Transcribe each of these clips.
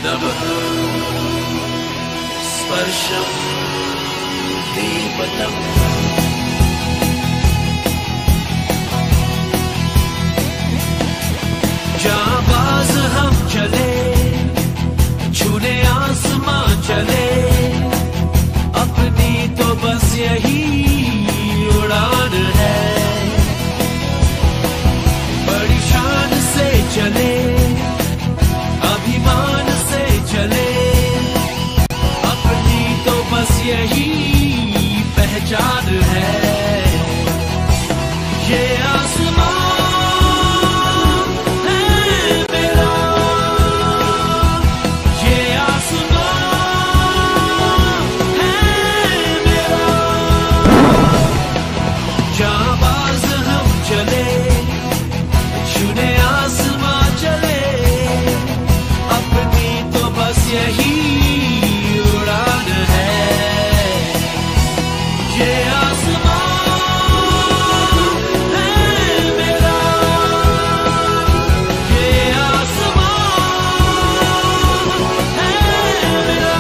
नभः स्पर्शं दीपतम् जाबाज हम चले छूने आसमां चले अपनी तो बस यही उड़ान है बड़ी शान से चले अभिमान से चले अपनी तो बस यही पहचान है ये आसमां यही उड़ान है ये आसमां है मेरा ये आसमां है मेरा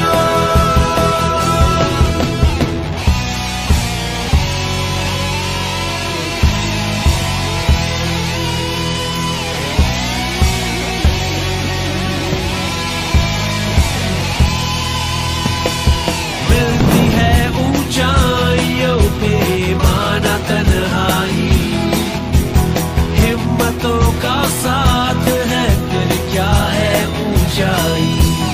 तन्हाई हिम्मतों का साथ है फिर क्या है ऊंचाई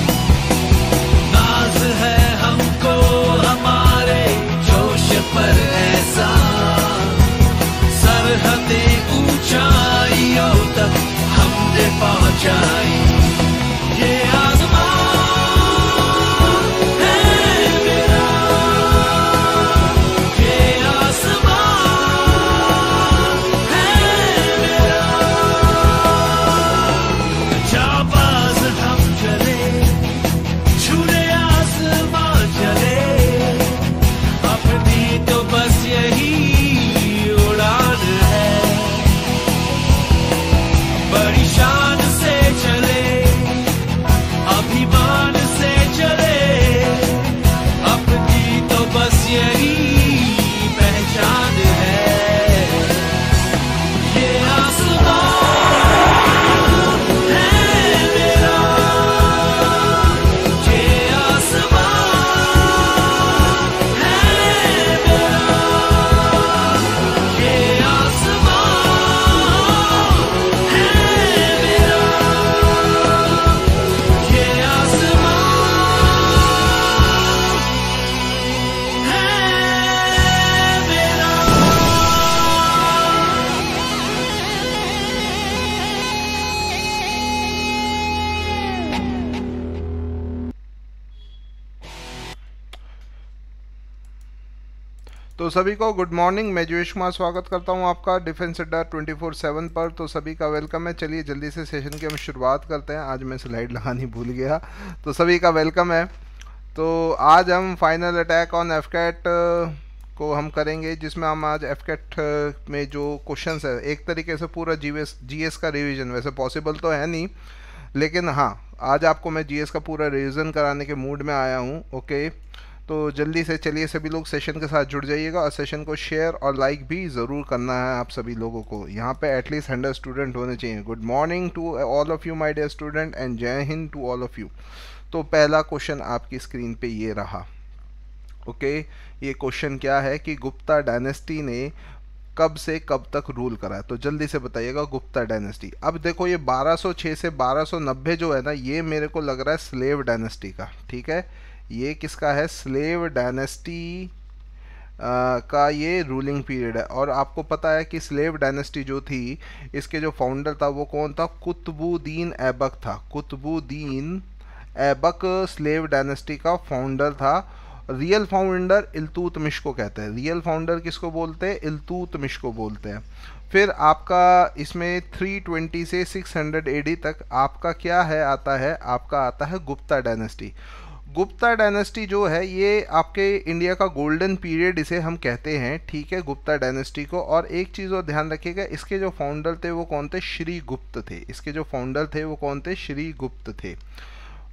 नाज है हमको हमारे जोश पर ऐसा सरहदें ऊंचाइयों तक हमने पहुंचाई ये आसमां तो सभी को गुड मॉर्निंग। मैं जोश कुमार स्वागत करता हूं आपका डिफेंस अड्डा 24/7 पर। तो सभी का वेलकम है। चलिए जल्दी से सेशन की हम शुरुआत करते हैं। आज मैं स्लाइड लगानी भूल गया। तो सभी का वेलकम है। तो आज हम फाइनल अटैक ऑन एफकैट को हम करेंगे, जिसमें हम आज एफकैट में जो क्वेश्चंस है एक तरीके से पूरा जीएस का रिवीजन, वैसे पॉसिबल तो है नहीं, लेकिन हाँ आज आपको मैं जीएस का पूरा रिवीजन कराने के मूड में आया हूँ। ओके, तो जल्दी से चलिए सभी लोग सेशन के साथ जुड़ जाइएगा और सेशन को शेयर और लाइक भी ज़रूर करना है आप सभी लोगों को। यहाँ पे एटलीस्ट 100 स्टूडेंट होने चाहिए। Good morning to all of you my dear student and जय हिंद टू ऑल ऑफ़ यू। तो पहला क्वेश्चन आपकी स्क्रीन पे ये रहा। ओके, ये क्वेश्चन क्या है कि गुप्ता डायनेस्टी ने कब से कब तक रूल करा है। तो जल्दी से बताइएगा गुप्ता डायनेस्टी। अब देखो ये 1206 से 1290 जो है ना, ये मेरे को लग रहा है स्लेव डायनेस्टी का। ठीक है, ये किसका है? स्लेव डायनेस्टी का ये रूलिंग पीरियड है। और आपको पता है कि स्लेव डायनेस्टी जो थी, इसके जो फाउंडर था वो कौन था? कुतुबुद्दीन ऐबक था। कुतुबुद्दीन ऐबक स्लेव डायनेस्टी का फाउंडर था। रियल फाउंडर इल्तुतमिश को कहते हैं। रियल फाउंडर किसको बोलते हैं? इल्तुतमिश को बोलते हैं। फिर आपका इसमें 320 से 600 एडी तक आपका क्या है आता है? आपका आता है गुप्ता डायनेस्टी। गुप्ता डायनेस्टी जो है ये आपके इंडिया का गोल्डन पीरियड इसे हम कहते हैं। ठीक है, गुप्ता डायनेस्टी को। और एक चीज़ और ध्यान रखिएगा, इसके जो फाउंडर थे वो कौन थे? श्री गुप्त थे। इसके जो फाउंडर थे वो कौन थे? श्री गुप्त थे।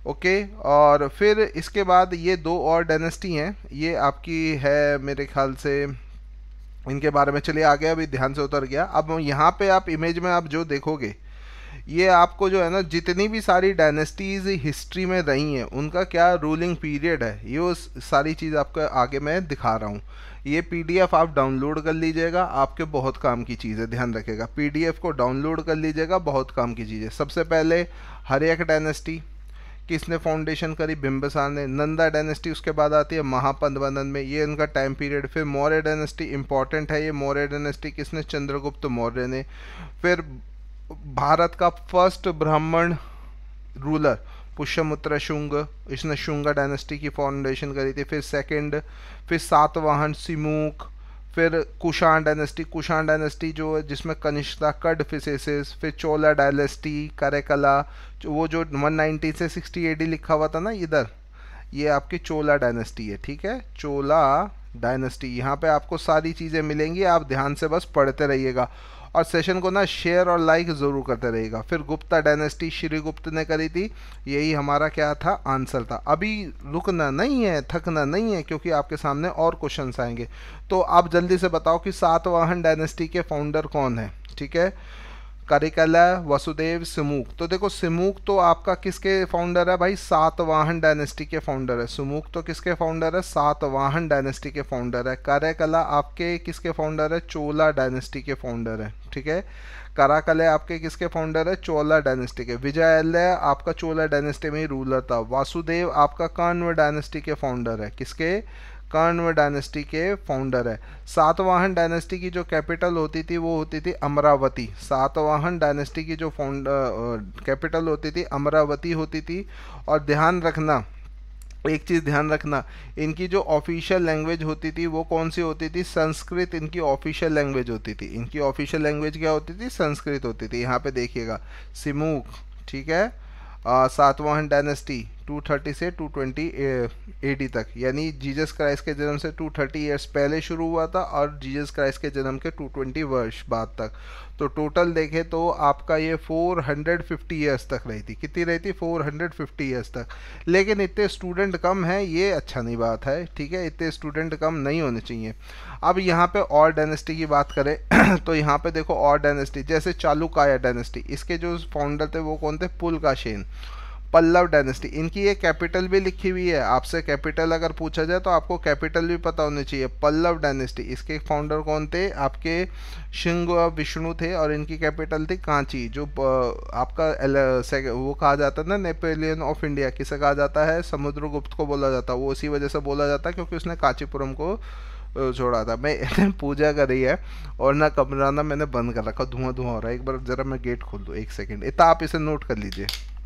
ओके। और फिर इसके बाद ये दो और डायनेस्टी हैं, ये आपकी है मेरे ख्याल से, इनके बारे में चलिए आगे, अभी ध्यान से उतर गया। अब यहाँ पे आप इमेज में आप जो देखोगे, ये आपको जो है ना जितनी भी सारी डायनेस्टीज हिस्ट्री में रही हैं उनका क्या रूलिंग पीरियड है, ये वो सारी चीज़ आपको आगे मैं दिखा रहा हूँ। ये पीडीएफ आप डाउनलोड कर लीजिएगा, आपके बहुत काम की चीज़ है, ध्यान रखिएगा। पीडीएफ को डाउनलोड कर लीजिएगा, बहुत काम की चीज़ है। सबसे पहले हर्यक डायनेस्टी, किसने फाउंडेशन करी? बिंबिसार ने। नंदा डायनेस्टी उसके बाद आती है महापद्मनंद में, ये इनका टाइम पीरियड। फिर मौर्य डायनेस्टी इंपॉर्टेंट है, ये मौर्य डायनेस्टी किसने? चंद्रगुप्त मौर्य ने। फिर भारत का फर्स्ट ब्राह्मण रूलर पुष्यमित्र शुंग, इसने शुंग डायनेस्टी की फाउंडेशन करी थी। फिर सेकंड, फिर सातवाहन सिमुक, फिर कुषाण डायनेस्टी, कुषाण डायनेस्टी जो है जिसमें कनिष्क था, कडफिसेसिस। फिर चोला डायनेस्टी, करेकला, वो जो 190 से 60 AD लिखा हुआ था ना इधर, ये आपकी चोला डायनेस्टी है, ठीक है, चोला डायनेस्टी। यहाँ पे आपको सारी चीज़ें मिलेंगी, आप ध्यान से बस पढ़ते रहिएगा और सेशन को ना शेयर और लाइक ज़रूर करते रहिएगा। फिर गुप्ता डायनेस्टी श्रीगुप्त ने करी थी, यही हमारा क्या था? आंसर था। अभी रुकना नहीं है, थकना नहीं है, क्योंकि आपके सामने और क्वेश्चंस आएंगे। तो आप जल्दी से बताओ कि सातवाहन डायनेस्टी के फाउंडर कौन है? ठीक है, करिकला, वसुदेव, सिमुक। तो देखो सिमुक तो आपका किसके फाउंडर है भाई? सातवाहन डायनेस्टी के फाउंडर है। सिमुक तो किसके फाउंडर है? सातवाहन डायनेस्टी के फाउंडर है। करेकला आपके किसके फाउंडर है? चोला डायनेस्टी के फाउंडर है, ठीक है। कराकले आपके किसके फाउंडर है? चोला डायनेस्टी के। विजयालय आपका चोला डायनेस्टी में ही रूलर था। वासुदेव आपका कण्व डायनेस्टी के फाउंडर है, किसके? कण्व डायनेस्टी के फाउंडर है। सातवाहन डायनेस्टी की जो कैपिटल होती थी वो होती थी अमरावती। सातवाहन डायनेस्टी की जो कैपिटल होती थी अमरावती होती थी। और ध्यान रखना, एक चीज़ ध्यान रखना, इनकी जो ऑफिशियल लैंग्वेज होती थी वो कौन सी होती थी? संस्कृत इनकी ऑफिशियल लैंग्वेज होती थी। इनकी ऑफिशियल लैंग्वेज क्या होती थी? संस्कृत होती थी। यहाँ पे देखिएगा सिमुक, ठीक है। सातवाहन डायनेस्टी 230 से 220 AD तक, यानी जीसस क्राइस्ट के जन्म से 230 ईयर्स पहले शुरू हुआ था और जीसस क्राइस्ट के जन्म के 220 वर्ष बाद तक। तो टोटल देखें तो आपका ये 450 ईयर्स तक रही थी। कितनी रही थी? 450 ईयर्स तक। लेकिन इतने स्टूडेंट कम हैं, ये अच्छा नहीं बात है, ठीक है, इतने स्टूडेंट कम नहीं होने चाहिए। अब यहाँ पे और डायनेस्टी की बात करें तो यहाँ पे देखो और डायनेस्टी, जैसे चालुकाया डायनेस्टी, इसके जो फाउंडर थे वो कौन थे? पुलकाशेन। पल्लव डायनेस्टी, इनकी एक कैपिटल भी लिखी हुई है, आपसे कैपिटल अगर पूछा जाए तो आपको कैपिटल भी पता होनी चाहिए। पल्लव डायनेस्टी, इसके फाउंडर कौन थे? आपके शिंग विष्णु थे और इनकी कैपिटल थी कांची, जो आपका वो कहा जाता है ना नेपोलियन ऑफ इंडिया, किसे कहा जाता है? समुद्रगुप्त को बोला जाता है। वो इसी वजह से बोला जाता है क्योंकि उसने कांचीपुरम को छोड़ा था। मैं पूजा कर रही है और ना कमरा ना मैंने बंद कर रखा, धुआं धुआं हो रहा है। एक बार ज़रा मैं गेट खोल दूँ, 1 सेकेंड, इतना आप इसे नोट कर लीजिए।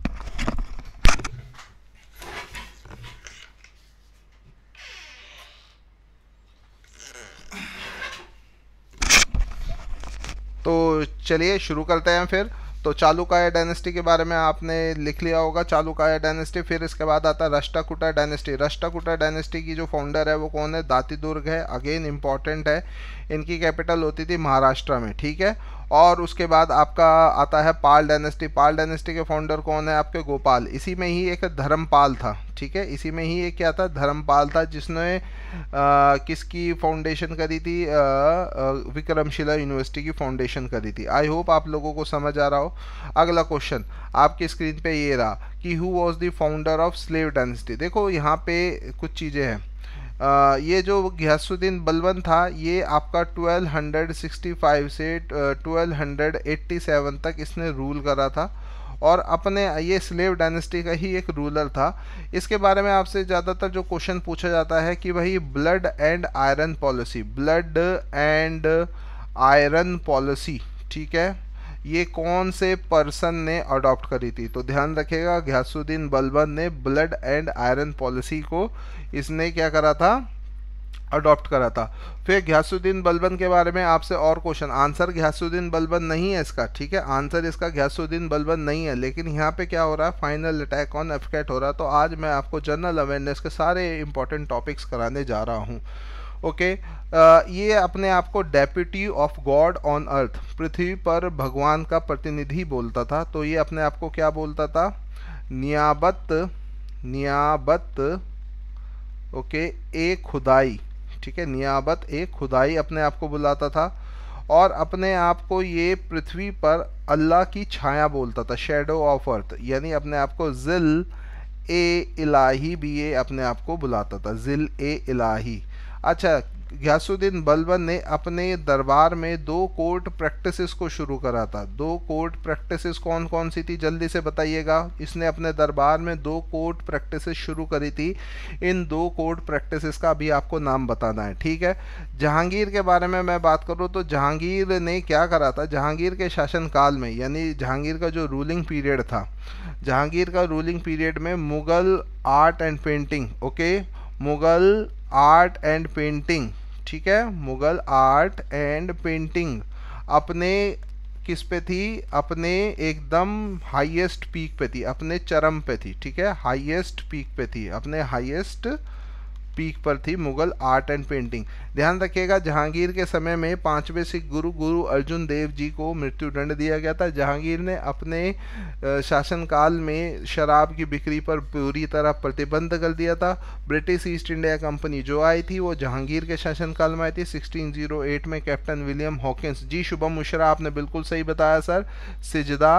तो चलिए शुरू करते हैं फिर। तो चालुकाया डायनेस्टी के बारे में आपने लिख लिया होगा, चालुकाया डायनेस्टी। फिर इसके बाद आता है राष्ट्रकूटा डायनेस्टी। राष्ट्रकूटा डायनेस्टी की जो फाउंडर है वो कौन है? दातिदुर्ग है, अगेन इंपॉर्टेंट है। इनकी कैपिटल होती थी महाराष्ट्र में, ठीक है। और उसके बाद आपका आता है पाल डायनेस्टी। पाल डायनेस्टी के फाउंडर कौन है? आपके गोपाल। इसी में ही एक धर्मपाल था, ठीक है, इसी में ही एक क्या था? धर्मपाल था, जिसने किसकी फाउंडेशन करी थी? विक्रमशिला यूनिवर्सिटी की फाउंडेशन करी थी। आई होप आप लोगों को समझ आ रहा हो। अगला क्वेश्चन आपकी स्क्रीन पे ये रहा कि who was the founder of slave dynasty. देखो यहाँ पे कुछ चीज़ें हैं। ये जो घियासुद्दीन बलबन था, ये आपका 1265 से 1287 तक इसने रूल करा था और अपने ये स्लेव डायनेस्टी का ही एक रूलर था। इसके बारे में आपसे ज़्यादातर जो क्वेश्चन पूछा जाता है कि भाई blood and iron policy, blood and iron policy, ठीक है, ये कौन से पर्सन ने अडॉप्ट करी थी? तो ध्यान रखिएगा, घियासुद्दीन बलबन ने ब्लड एंड आयरन पॉलिसी को इसने क्या करा था? अडॉप्ट करा था। फिर घियासुद्दीन बलबन के बारे में आपसे और क्वेश्चन, आंसर घियासुद्दीन बलबन नहीं है इसका, ठीक है, आंसर इसका घियासुद्दीन बलबन नहीं है। लेकिन यहाँ पे क्या हो रहा है? फाइनल अटैक ऑन एफकेट हो रहा है। तो आज मैं आपको जनरल अवेयरनेस के सारे इंपॉर्टेंट टॉपिक्स कराने जा रहा हूँ। ओके, ये अपने आप को deputy of god on earth, पृथ्वी पर भगवान का प्रतिनिधि बोलता था। तो ये अपने आप को क्या बोलता था? नियाबत नियाबत ओके ए खुदाई, ठीक है, नियाबत ए खुदाई अपने आप को बुलाता था और अपने आप को ये पृथ्वी पर अल्लाह की छाया बोलता था, शेडो ऑफ अर्थ, यानी अपने आप को जिल ए इलाही भी ये अपने आप को बुलाता था, जिल ए इलाही। अच्छा, गयासुद्दीन बलबन ने अपने दरबार में 2 कोर्ट प्रैक्टिसेस को शुरू करा था। 2 कोर्ट प्रैक्टिसेस कौन कौन सी थी, जल्दी से बताइएगा। इसने अपने दरबार में 2 कोर्ट प्रैक्टिसेस शुरू करी थी। इन 2 कोर्ट प्रैक्टिसेस का भी आपको नाम बताना है, ठीक है। जहांगीर के बारे में मैं बात करूँ तो जहांगीर ने क्या करा था, जहांगीर के शासनकाल में, यानी जहांगीर का जो रूलिंग पीरियड था, जहांगीर का रूलिंग पीरियड में Mughal art and painting, okay, Mughal art and painting, ठीक है, मुग़ल आर्ट एंड पेंटिंग अपने किस पे थी, अपने एकदम हाईएस्ट पीक पे थी, अपने चरम पे थी, ठीक है, हाईएस्ट पीक पे थी, अपने हाईएस्ट पीक पर थी मुग़ल आर्ट एंड पेंटिंग। ध्यान रखिएगा, जहांगीर के समय में 5वें सिख गुरु गुरु अर्जुन देव जी को मृत्युदंड दिया गया था। जहांगीर ने अपने शासनकाल में शराब की बिक्री पर पूरी तरह प्रतिबंध कर दिया था। ब्रिटिश ईस्ट इंडिया कंपनी जो आई थी वो जहांगीर के शासनकाल में आई थी 1608 में, कैप्टन विलियम हॉकिंस। जी शुभम मिश्रा, आपने बिल्कुल सही बताया सर, सिजदा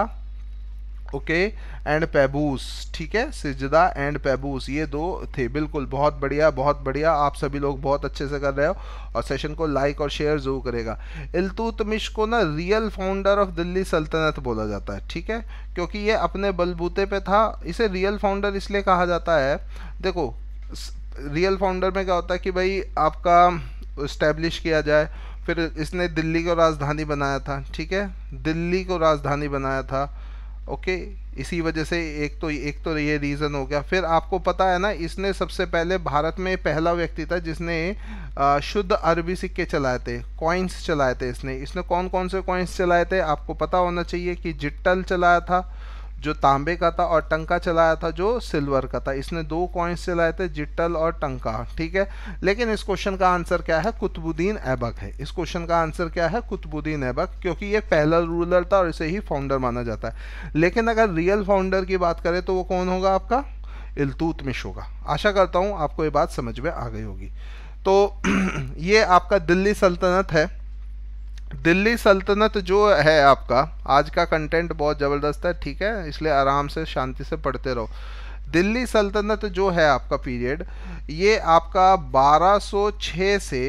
ओके एंड पैबूस, ठीक है, सिजदा एंड पैबूस ये 2 थे, बिल्कुल, बहुत बढ़िया बहुत बढ़िया, आप सभी लोग बहुत अच्छे से कर रहे हो और सेशन को लाइक और शेयर जरूर करेगा। इल्तुतमिश को ना रियल फाउंडर ऑफ दिल्ली सल्तनत बोला जाता है, ठीक है, क्योंकि ये अपने बलबूते पे था। इसे रियल फाउंडर इसलिए कहा जाता है, देखो रियल फाउंडर में क्या होता है कि भाई आपका इस्टेब्लिश किया जाए, फिर इसने दिल्ली को राजधानी बनाया था, ठीक है, दिल्ली को राजधानी बनाया था, ओके, इसी वजह से एक तो ये रीज़न हो गया। फिर आपको पता है ना, इसने सबसे पहले भारत में पहला व्यक्ति था जिसने शुद्ध अरबी सिक्के चलाए थे, कॉइन्स चलाए थे। इसने कौन कौन से कॉइन्स चलाए थे आपको पता होना चाहिए कि जिट्टल चलाया था जो तांबे का था और टंका चलाया था जो सिल्वर का था। इसने 2 कॉइन्स चलाए थे, जिट्टल और टंका, ठीक है। लेकिन इस क्वेश्चन का आंसर क्या है, कुतुबुद्दीन ऐबक है। इस क्वेश्चन का आंसर क्या है, कुतुबुद्दीन ऐबक, क्योंकि ये पहला रूलर था और इसे ही फाउंडर माना जाता है। लेकिन अगर रियल फाउंडर की बात करें तो वो कौन होगा आपका, इल्तुतमिश होगा। आशा करता हूँ आपको ये बात समझ में आ गई होगी। तो ये आपका दिल्ली सल्तनत है। दिल्ली सल्तनत जो है आपका, आज का कंटेंट बहुत ज़बरदस्त है, ठीक है, इसलिए आराम से शांति से पढ़ते रहो। दिल्ली सल्तनत जो है आपका पीरियड, ये आपका 1206 से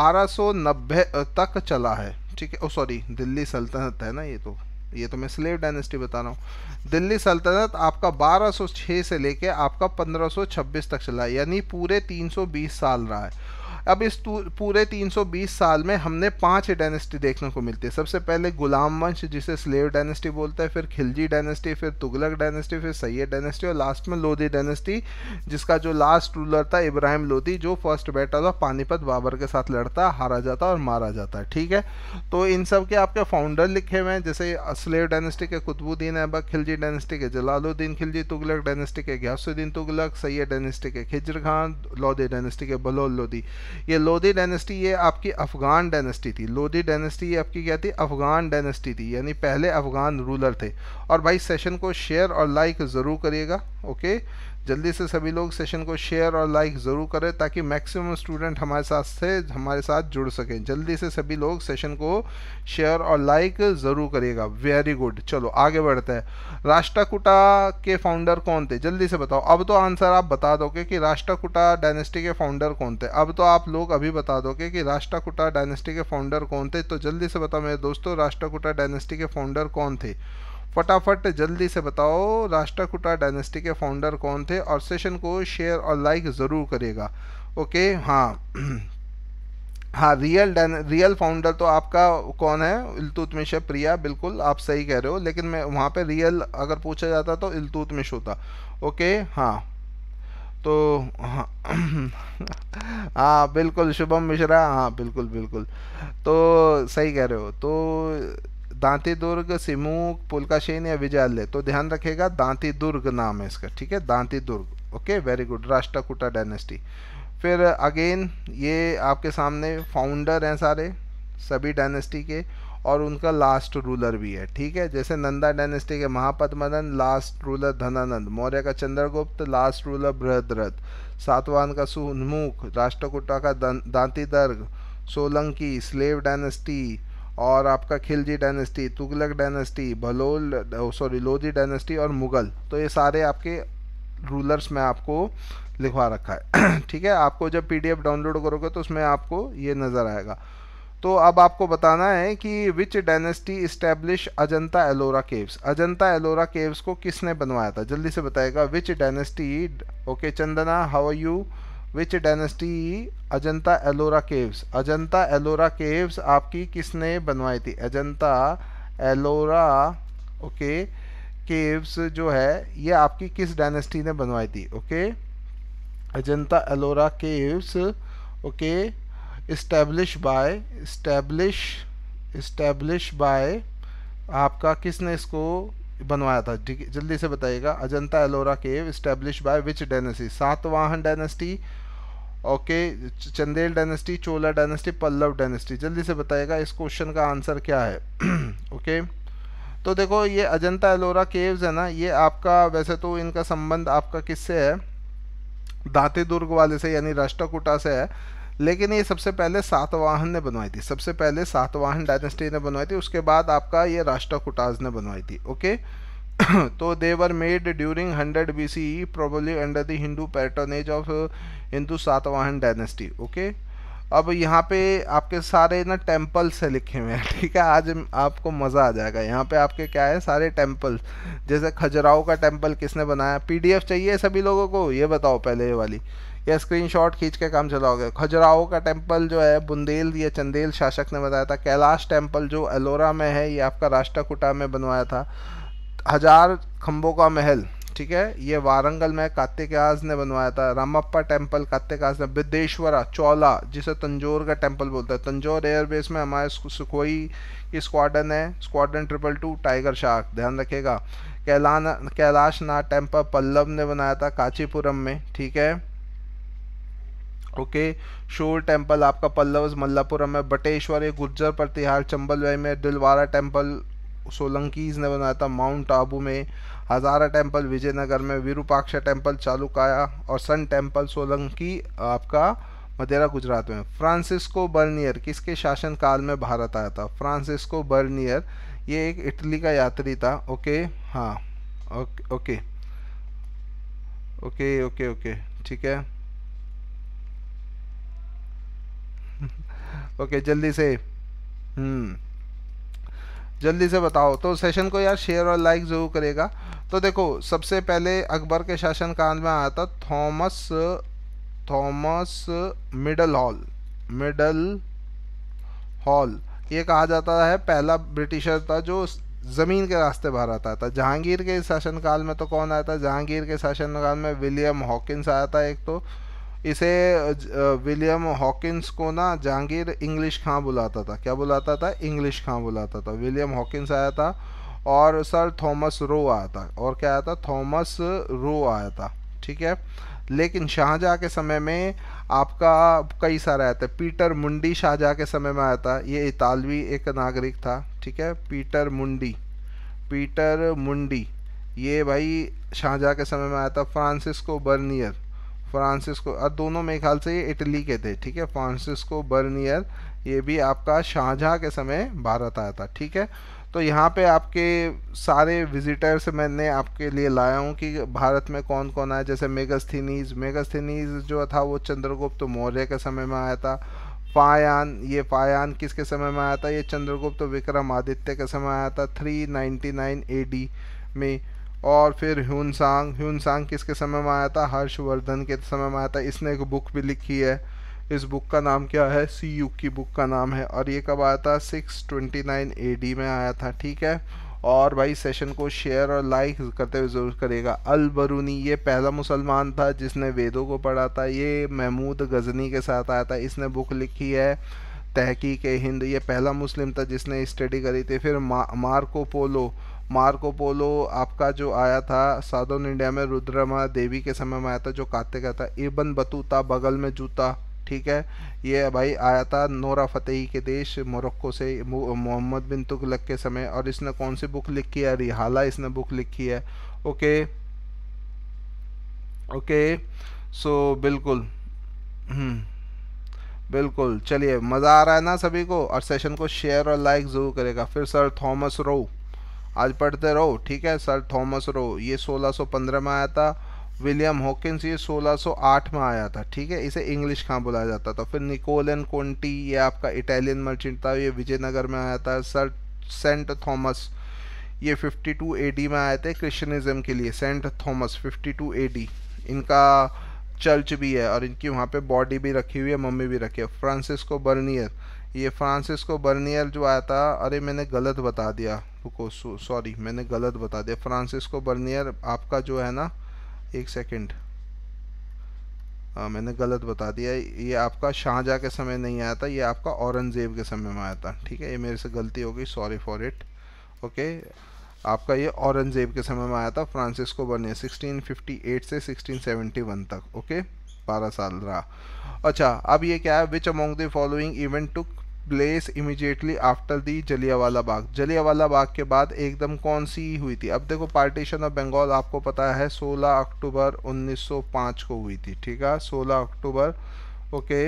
1290 तक चला है, ठीक है। ओ सॉरी, दिल्ली सल्तनत है ना, ये तो मैं स्लेव डायनेस्टी बता रहा हूँ। दिल्ली सल्तनत आपका 1206 से लेके आपका 1526 तक चला है, यानी पूरे 320 साल रहा है। अब इस पूरे 320 साल में हमने 5 डायनेस्टी देखने को मिलती है। सबसे पहले गुलाम वंश जिसे स्लेव डायनेस्टी बोलते हैं, फिर खिलजी डायनेस्टी, फिर तुगलक डायनेस्टी, फिर सैयद डायनेस्टी और लास्ट में लोधी डायनेस्टी, जिसका जो लास्ट रूलर था इब्राहिम लोधी, जो first battle of Panipat Babur के साथ लड़ता, हारा जाता और मारा जाता है, ठीक है। तो इन सब के आपके फाउंडर लिखे हुए हैं, जैसे स्लेव डायनेस्टी के कुतुबुद्दीन ऐबक, खिलजी डायनेस्टी के जलालुद्दीन खिलजी, तुगलक डायनेस्टी के गयासुद्दीन तुगलक, सैयद डायनेस्टी के खिज्र खान, लोधी डायनेस्टी के बलोल लोधी। ये लोधी डायनेस्टी ये आपकी अफ़गान डायनेस्टी थी। लोधी डायनेस्टी ये आपकी क्या थी, अफ़गान डायनेस्टी थी, यानी पहले अफ़गान रूलर थे। और भाई सेशन को शेयर और लाइक ज़रूर करिएगा, ओके, जल्दी से सभी लोग सेशन को शेयर और लाइक ज़रूर करें ताकि मैक्सिमम स्टूडेंट हमारे साथ जुड़ सकें। जल्दी से सभी लोग सेशन को शेयर और लाइक ज़रूर करिएगा। वेरी गुड, चलो आगे बढ़ते हैं। राष्ट्रकूटा के फाउंडर कौन थे, जल्दी से बताओ। अब तो आंसर आप बता दोगे कि राष्ट्रकूटा डायनेस्टी के फाउंडर कौन थे। अब तो आप लोग अभी बता दोगे कि राष्ट्रकूटा डायनेस्टी के फाउंडर कौन थे। तो जल्दी से बताओ मेरे दोस्तों, राष्ट्रकूटा डायनेस्टी के फाउंडर कौन थे, फटाफट जल्दी से बताओ राष्ट्रकूटा डायनेस्टी के फाउंडर कौन थे। और सेशन को शेयर और लाइक ज़रूर करिएगा, ओके। हाँ हाँ, रियल फाउंडर तो आपका कौन है, इल्तुतमिश है। प्रिया, बिल्कुल आप सही कह रहे हो, लेकिन मैं वहाँ पे रियल अगर पूछा जाता तो इल्तुतमिश होता, ओके। हाँ तो हाँ हाँ बिल्कुल, शुभम मिश्रा, हाँ बिल्कुल बिल्कुल, तो सही कह रहे हो। तो दांती दुर्ग, सिमूक, पुलकाशेन या विजयालय, तो ध्यान रखिएगा दांती दुर्ग नाम है इसका, ठीक है, Dantidurga, okay, very good. Rashtrakuta dynasty. फिर अगेन ये आपके सामने फाउंडर हैं सारे, सभी डायनेस्टी के, और उनका लास्ट रूलर भी है, ठीक है। जैसे नंदा डायनेस्टी के महापद्मनंद, लास्ट रूलर धनानंद, मौर्य का चंद्रगुप्त, लास्ट रूलर बृहद्रथ, सातवाहन का सुमुख, राष्ट्रकूटा का दांतीदर्ग, सोलंकी, स्लेव डायनेस्टी, और आपका Khilji dynasty, Tughlaq dynasty, Lodhi dynasty और मुगल। तो ये सारे आपके रूलर्स में आपको लिखवा रखा है ठीक है। आपको जब पीडीएफ डाउनलोड करोगे तो उसमें आपको ये नज़र आएगा। तो अब आपको बताना है कि which dynasty establish Ajanta Ellora caves. Ajanta Ellora caves को किसने बनवाया था, जल्दी से बताएगा। Which dynasty, okay Chandana how are you, which dynasty Ajanta Ellora caves. Ajanta Ellora caves आपकी किसने बनवाई थी, अजंता एलोरा ओके केव्स जो है ये आपकी किस डायनेस्टी ने बनवाई थी, okay. Ajanta Ellora caves okay establish by आपका किसने इसको बनवाया था, जल्दी से बताइएगा। Ajanta Ellora cave establish by which dynasty, Satavahana dynasty, okay, Chandel dynasty, Chola dynasty, Pallava dynasty. जल्दी से बताइएगा इस क्वेश्चन का आंसर क्या है ओके। तो देखो ये अजंता एलोरा केव्स है ना, ये आपका वैसे तो इनका संबंध आपका किससे है, दांती दुर्ग वाले से यानी राष्ट्रकूटा से है, लेकिन ये सबसे पहले सातवाहन ने बनवाई थी, सबसे पहले सातवाहन डायनेस्टी ने बनवाई थी, उसके बाद आपका ये राष्ट्रकूटाज ने बनवाई थी, ओके। तो they were made during 100 BCE probably under the Hindu patronage of Hindu Satavahana dynasty, okay. अब यहाँ पे आपके सारे ना टेम्पल से लिखे हुए हैं, ठीक है। आज आपको मज़ा आ जाएगा। यहाँ पे आपके क्या है, सारे टेम्पल, जैसे खजुराहो का टेम्पल किसने बनाया। पीडीएफ चाहिए सभी लोगों को, ये बताओ पहले ये वाली, या स्क्रीनशॉट खींच के काम चलाओगे। खजुराहो का टेम्पल जो है बुंदेल या चंदेल शासक ने बताया था। कैलाश टेम्पल जो एलोरा में है ये आपका राष्ट्रकूटा में बनवाया था। 1000 खम्भों का महल, ठीक है, ये वारंगल में कात्यायन ने बनवाया था। रामप्पा टेम्पल कात्यायन ने। बिदेश्वरा चौला जिसे तंजौर का टेम्पल बोलते हैं, तंजौर एयरबेस में हमारे सुखोई की स्क्वाड्रन है, स्क्वाड्रन 222 टाइगर शार्क, ध्यान रखिएगा। कैलाशनाथ टेम्पल पल्लव ने बनाया था कांचीपुरम में, ठीक है, ओके। शोर टेम्पल आपका पल्लव मल्लापुरम में। बटेश्वर ये गुर्जर प्रतिहार चंबल वैली में। दिलवारा टेम्पल सोलंकीज ने बनाया था माउंट आबू में। हजारा टेम्पल विजयनगर में। विरूपाक्ष टेम्पल चालुकाया और सन टेम्पल सोलंकी आपका मदेरा गुजरात में। फ्रांसिस्को बर्नियर किसके शासनकाल में भारत आया था, फ्रांसिस्को बर्नियर ये एक इटली का यात्री था, ओके, हाँ, okay okay okay okay okay ठीक है ओके जल्दी से जल्दी से बताओ। तो सेशन को यार शेयर और लाइक जरूर करेगा। तो देखो सबसे पहले अकबर के शासनकाल में आया था थॉमस मिडल हॉल। ये कहा जाता है पहला ब्रिटिशर था जो ज़मीन के रास्ते बाहर आता था। जहांगीर के शासनकाल में तो कौन आया था, जहांगीर के शासनकाल में विलियम हॉकिंस आया था। एक तो इसे विलियम हॉकिंस को ना जहांगीर इंग्लिश खां बुलाता था, क्या बुलाता था, इंग्लिश खां बुलाता था। विलियम हॉकिंस आया था और सर थॉमस रो आया था, और क्या आया था, थॉमस रो आया था, ठीक है। लेकिन शाहजहाँ के समय में आपका कई सारे आए थे। पीटर मुंडी शाहजहाँ के समय में आया था, ये इतालवी एक नागरिक था, ठीक है। पीटर मुंडी ये भाई शाहजहाँ के समय में आया था। फ्रांसिस्को बर्नियर और दोनों मेरे ख्याल से ये इटली के थे, ठीक है। फ्रांसिस्को बर्नियर ये भी आपका शाहजहाँ के समय भारत आया था, ठीक है। तो यहाँ पे आपके सारे विजिटर्स मैंने आपके लिए लाया हूँ कि भारत में कौन कौन आया। जैसे मेगास्थनीज जो था वो चंद्रगुप्त मौर्य के समय में आया था। फायान किसके समय में आया था, ये चंद्रगुप्त विक्रमादित्य के समय आया था 399 AD में। और फिर ह्यूनसांग किसके समय में आया था, हर्षवर्धन के समय में आया था। इसने एक बुक भी लिखी है, इस बुक का नाम क्या है, सी यू की बुक का नाम है। और ये कब आया था, 629 AD में आया था, ठीक है। और भाई सेशन को शेयर और लाइक करते हुए ज़रूर करेगा। अल बरूनी ये पहला मुसलमान था जिसने वेदों को पढ़ा था। ये महमूद गजनी के साथ आया था, इसने बुक लिखी है तहकीक हिंद। ये पहला मुस्लिम था जिसने स्टडी करी थी। फिर मार्को पोलो आपका जो आया था साउदर्न इंडिया में रुद्रमा देवी के समय में आया था, जो कात्यायन था। इब्न बतूता बगल में जूता, ठीक है। ये भाई आया था नोरा फतेही के देश मोरक्को से मोहम्मद बिन तुगलक के समय, और इसने कौन सी बुक लिखी है? रिहाला इसने बुक लिखी है। ओके ओके, सो बिल्कुल। हम्म, बिल्कुल। चलिए, मज़ा आ रहा है ना सभी को? और सेशन को शेयर और लाइक ज़रूर करेगा। फिर सर थॉमस रो, आज पढ़ते रहो, ठीक है। सर थॉमस रो ये 1615 में आया था। विलियम हॉकिंस ये 1608 में आया था, ठीक है। इसे इंग्लिश कहाँ बुलाया जाता था। फिर निकोलन कोंटी ये आपका इटालियन मर्चेंट था, ये विजयनगर में आया था। सर सेंट थॉमस ये 52 एडी में आए थे क्रिश्चियनिज्म के लिए। सेंट थॉमस 52 एडी, इनका चर्च भी है और इनकी वहाँ पे बॉडी भी रखी हुई है, मम्मी भी रखी है। फ्रांसिस्को बर्नियर, ये फ्रांसिस्को बर्नियर जो आया था, अरे मैंने गलत बता दिया, रुको, सॉरी मैंने गलत बता दिया। फ्रांसिस्को बर्नियर आपका जो है ना, एक सेकंड, मैंने गलत बता दिया। ये आपका शाहजहाँ के समय नहीं आया था, ये आपका औरंगजेब के समय में आया था, ठीक है। ये मेरे से गलती हो गई, सॉरी फॉर इट। ओके, आपका ये औरंगजेब के समय में आया था फ्रांसिस्को बर्नियर, 1658 से 1671 तक। ओके, 12 साल रहा। अच्छा, अब ये क्या है? Which among the following event took place immediately after the Jallianwala Bagh. Jallianwala Bagh के बाद एकदम कौन सी हुई थी? अब देखो, पार्टीशन ऑफ बंगाल आपको पता है 16 अक्टूबर 1905 को हुई थी, ठीक है। 16 अक्टूबर ओके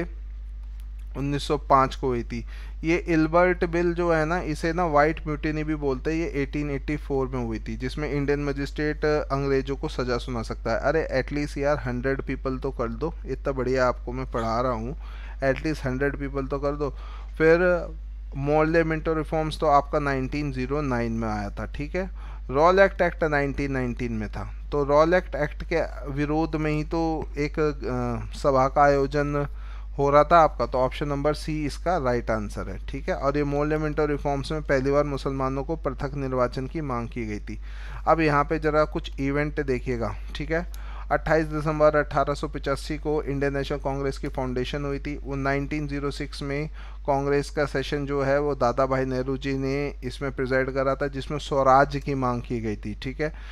1905 को हुई थी। ये इल्बर्ट बिल जो है ना, इसे ना वाइट म्यूटिनी भी बोलते हैं। ये 1884 में हुई थी, जिसमें इंडियन मजिस्ट्रेट अंग्रेजों को सज़ा सुना सकता है। अरे एटलीस्ट यार 100 पीपल तो कर दो, इतना बढ़िया आपको मैं पढ़ा रहा हूँ, एटलीस्ट 100 पीपल तो कर दो। फिर मॉर्ले मिंटो रिफॉर्म्स तो आपका 1909 में आया था, ठीक है। रॉल एक्ट 1919 में था। तो रॉल एक्ट के विरोध में ही तो एक सभा का आयोजन हो रहा था आपका। तो ऑप्शन नंबर सी इसका राइट आंसर है, ठीक है। और ये मॉर्लेमेंटो रिफॉर्म्स में पहली बार मुसलमानों को पृथक निर्वाचन की मांग की गई थी। अब यहाँ पे ज़रा कुछ इवेंट देखिएगा, ठीक है। 28 दिसंबर 1885 को इंडियन नेशनल कांग्रेस की फाउंडेशन हुई थी। वो 1906 में कांग्रेस का सेशन जो है वो दादा भाई नेहरू जी ने इसमें प्रिजाइड करा था, जिसमें स्वराज्य की मांग की गई थी, ठीक है।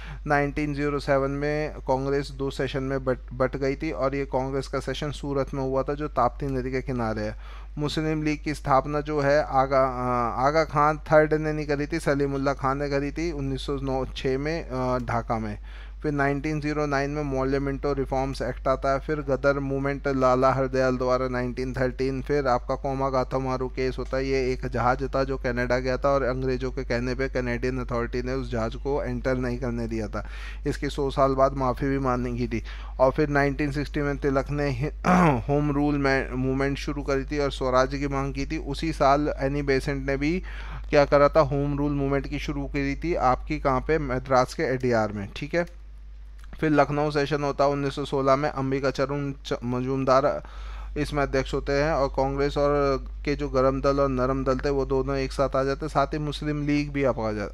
1907 में कांग्रेस 2 सेशन में बट गई थी, और ये कांग्रेस का सेशन सूरत में हुआ था, जो ताप्ती नदी के किनारे है। मुस्लिम लीग की स्थापना जो है आगा खान थर्ड ने नहीं करी थी, सलीमुल्लाह खान ने करी थी 1906 में ढाका में। फिर 1909 में मॉर्लेमेंटो रिफॉर्म्स एक्ट आता है। फिर गदर मूवमेंट लाला हरदयाल द्वारा 1913। फिर आपका कोमागाथा मारू केस होता है। ये एक जहाज़ था जो कनाडा गया था, और अंग्रेज़ों के कहने पे कैनेडियन अथॉरिटी ने उस जहाज़ को एंटर नहीं करने दिया था। इसकी 100 साल बाद माफ़ी भी मांगी गई थी। और फिर 1960 में तिलक ने होम रूल मूवमेंट शुरू करी थी और स्वराज्य की मांग की थी। उसी साल एनी बेसेंट ने भी क्या करा था? होम रूल मूवमेंट की शुरू करी थी आपकी कहाँ पे? मद्रास के एडीआर में, ठीक है। फिर लखनऊ सेशन होता है 1916 में। अंबिका चरण मजूमदार इसमें अध्यक्ष होते हैं, और कांग्रेस और के जो गरम दल और नरम दल थे वो दोनों एक साथ आ जाते हैं। साथ ही मुस्लिम लीग भी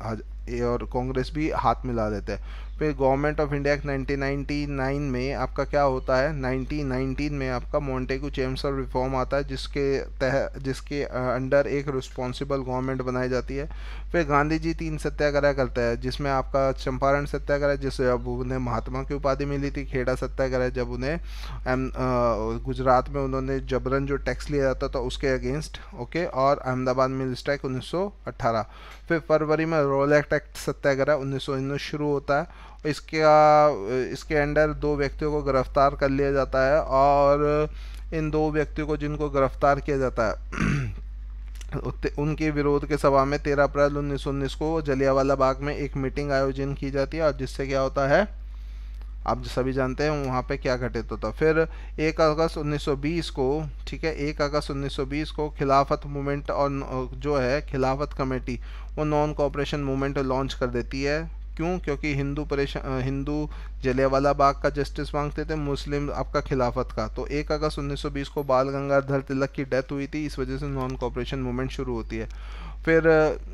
और कांग्रेस भी हाथ मिला देते हैं। फिर गवर्नमेंट ऑफ इंडिया एक्ट 1999 में आपका क्या होता है? 1919 में आपका मॉन्टेगू चेम्सफोर्ड रिफॉर्म आता है, जिसके अंडर एक रिस्पॉन्सिबल गवर्नमेंट बनाई जाती है। फिर गांधी जी 3 सत्याग्रह करते हैं, जिसमें आपका चंपारण सत्याग्रह, जिससे अब उन्हें महात्मा की उपाधि मिली थी। खेड़ा सत्याग्रह, जब उन्हें गुजरात में उन्होंने जबरन जो टैक्स लिया जाता था उसके अगेंस्ट, ओके। और अहमदाबाद मिल स्ट्राइक 1918। फिर फरवरी में रोलेट एक्ट सत्याग्रह 1919 शुरू होता है। इसके अंडर 2 व्यक्तियों को गिरफ्तार कर लिया जाता है, और इन 2 व्यक्तियों को जिनको गिरफ्तार किया जाता है उनके विरोध के सभा में 13 अप्रैल 1919 को जलियांवाला बाग में एक मीटिंग आयोजन की जाती है, और जिससे क्या होता है आप सभी जानते हैं वहाँ पे क्या घटित होता। फिर 1 अगस्त 1920 को, ठीक है, 1 अगस्त 1920 को खिलाफत मूवमेंट और जो है खिलाफत कमेटी वो नॉन कोऑपरेशन मूवमेंट लॉन्च कर देती है। क्यों? क्योंकि हिंदू जलियांवाला बाग का जस्टिस मांगते थे, मुस्लिम आपका खिलाफत का। तो 1 अगस्त 1920 को बाल गंगाधर तिलक की डेथ हुई थी, इस वजह से नॉन कोऑपरेशन मूवमेंट शुरू होती है। फिर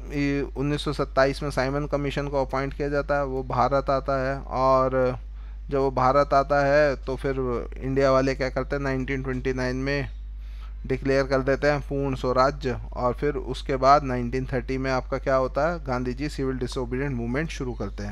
1927 में साइमन कमीशन को अपॉइंट किया जाता है, वो भारत आता है, और जब वो भारत आता है तो फिर इंडिया वाले क्या करते हैं 1929 में डिक्लेयर कर देते हैं पूर्ण स्वराज्य। और फिर उसके बाद 1930 में आपका क्या होता है? Gandhi ji civil disobedient movement शुरू करते हैं।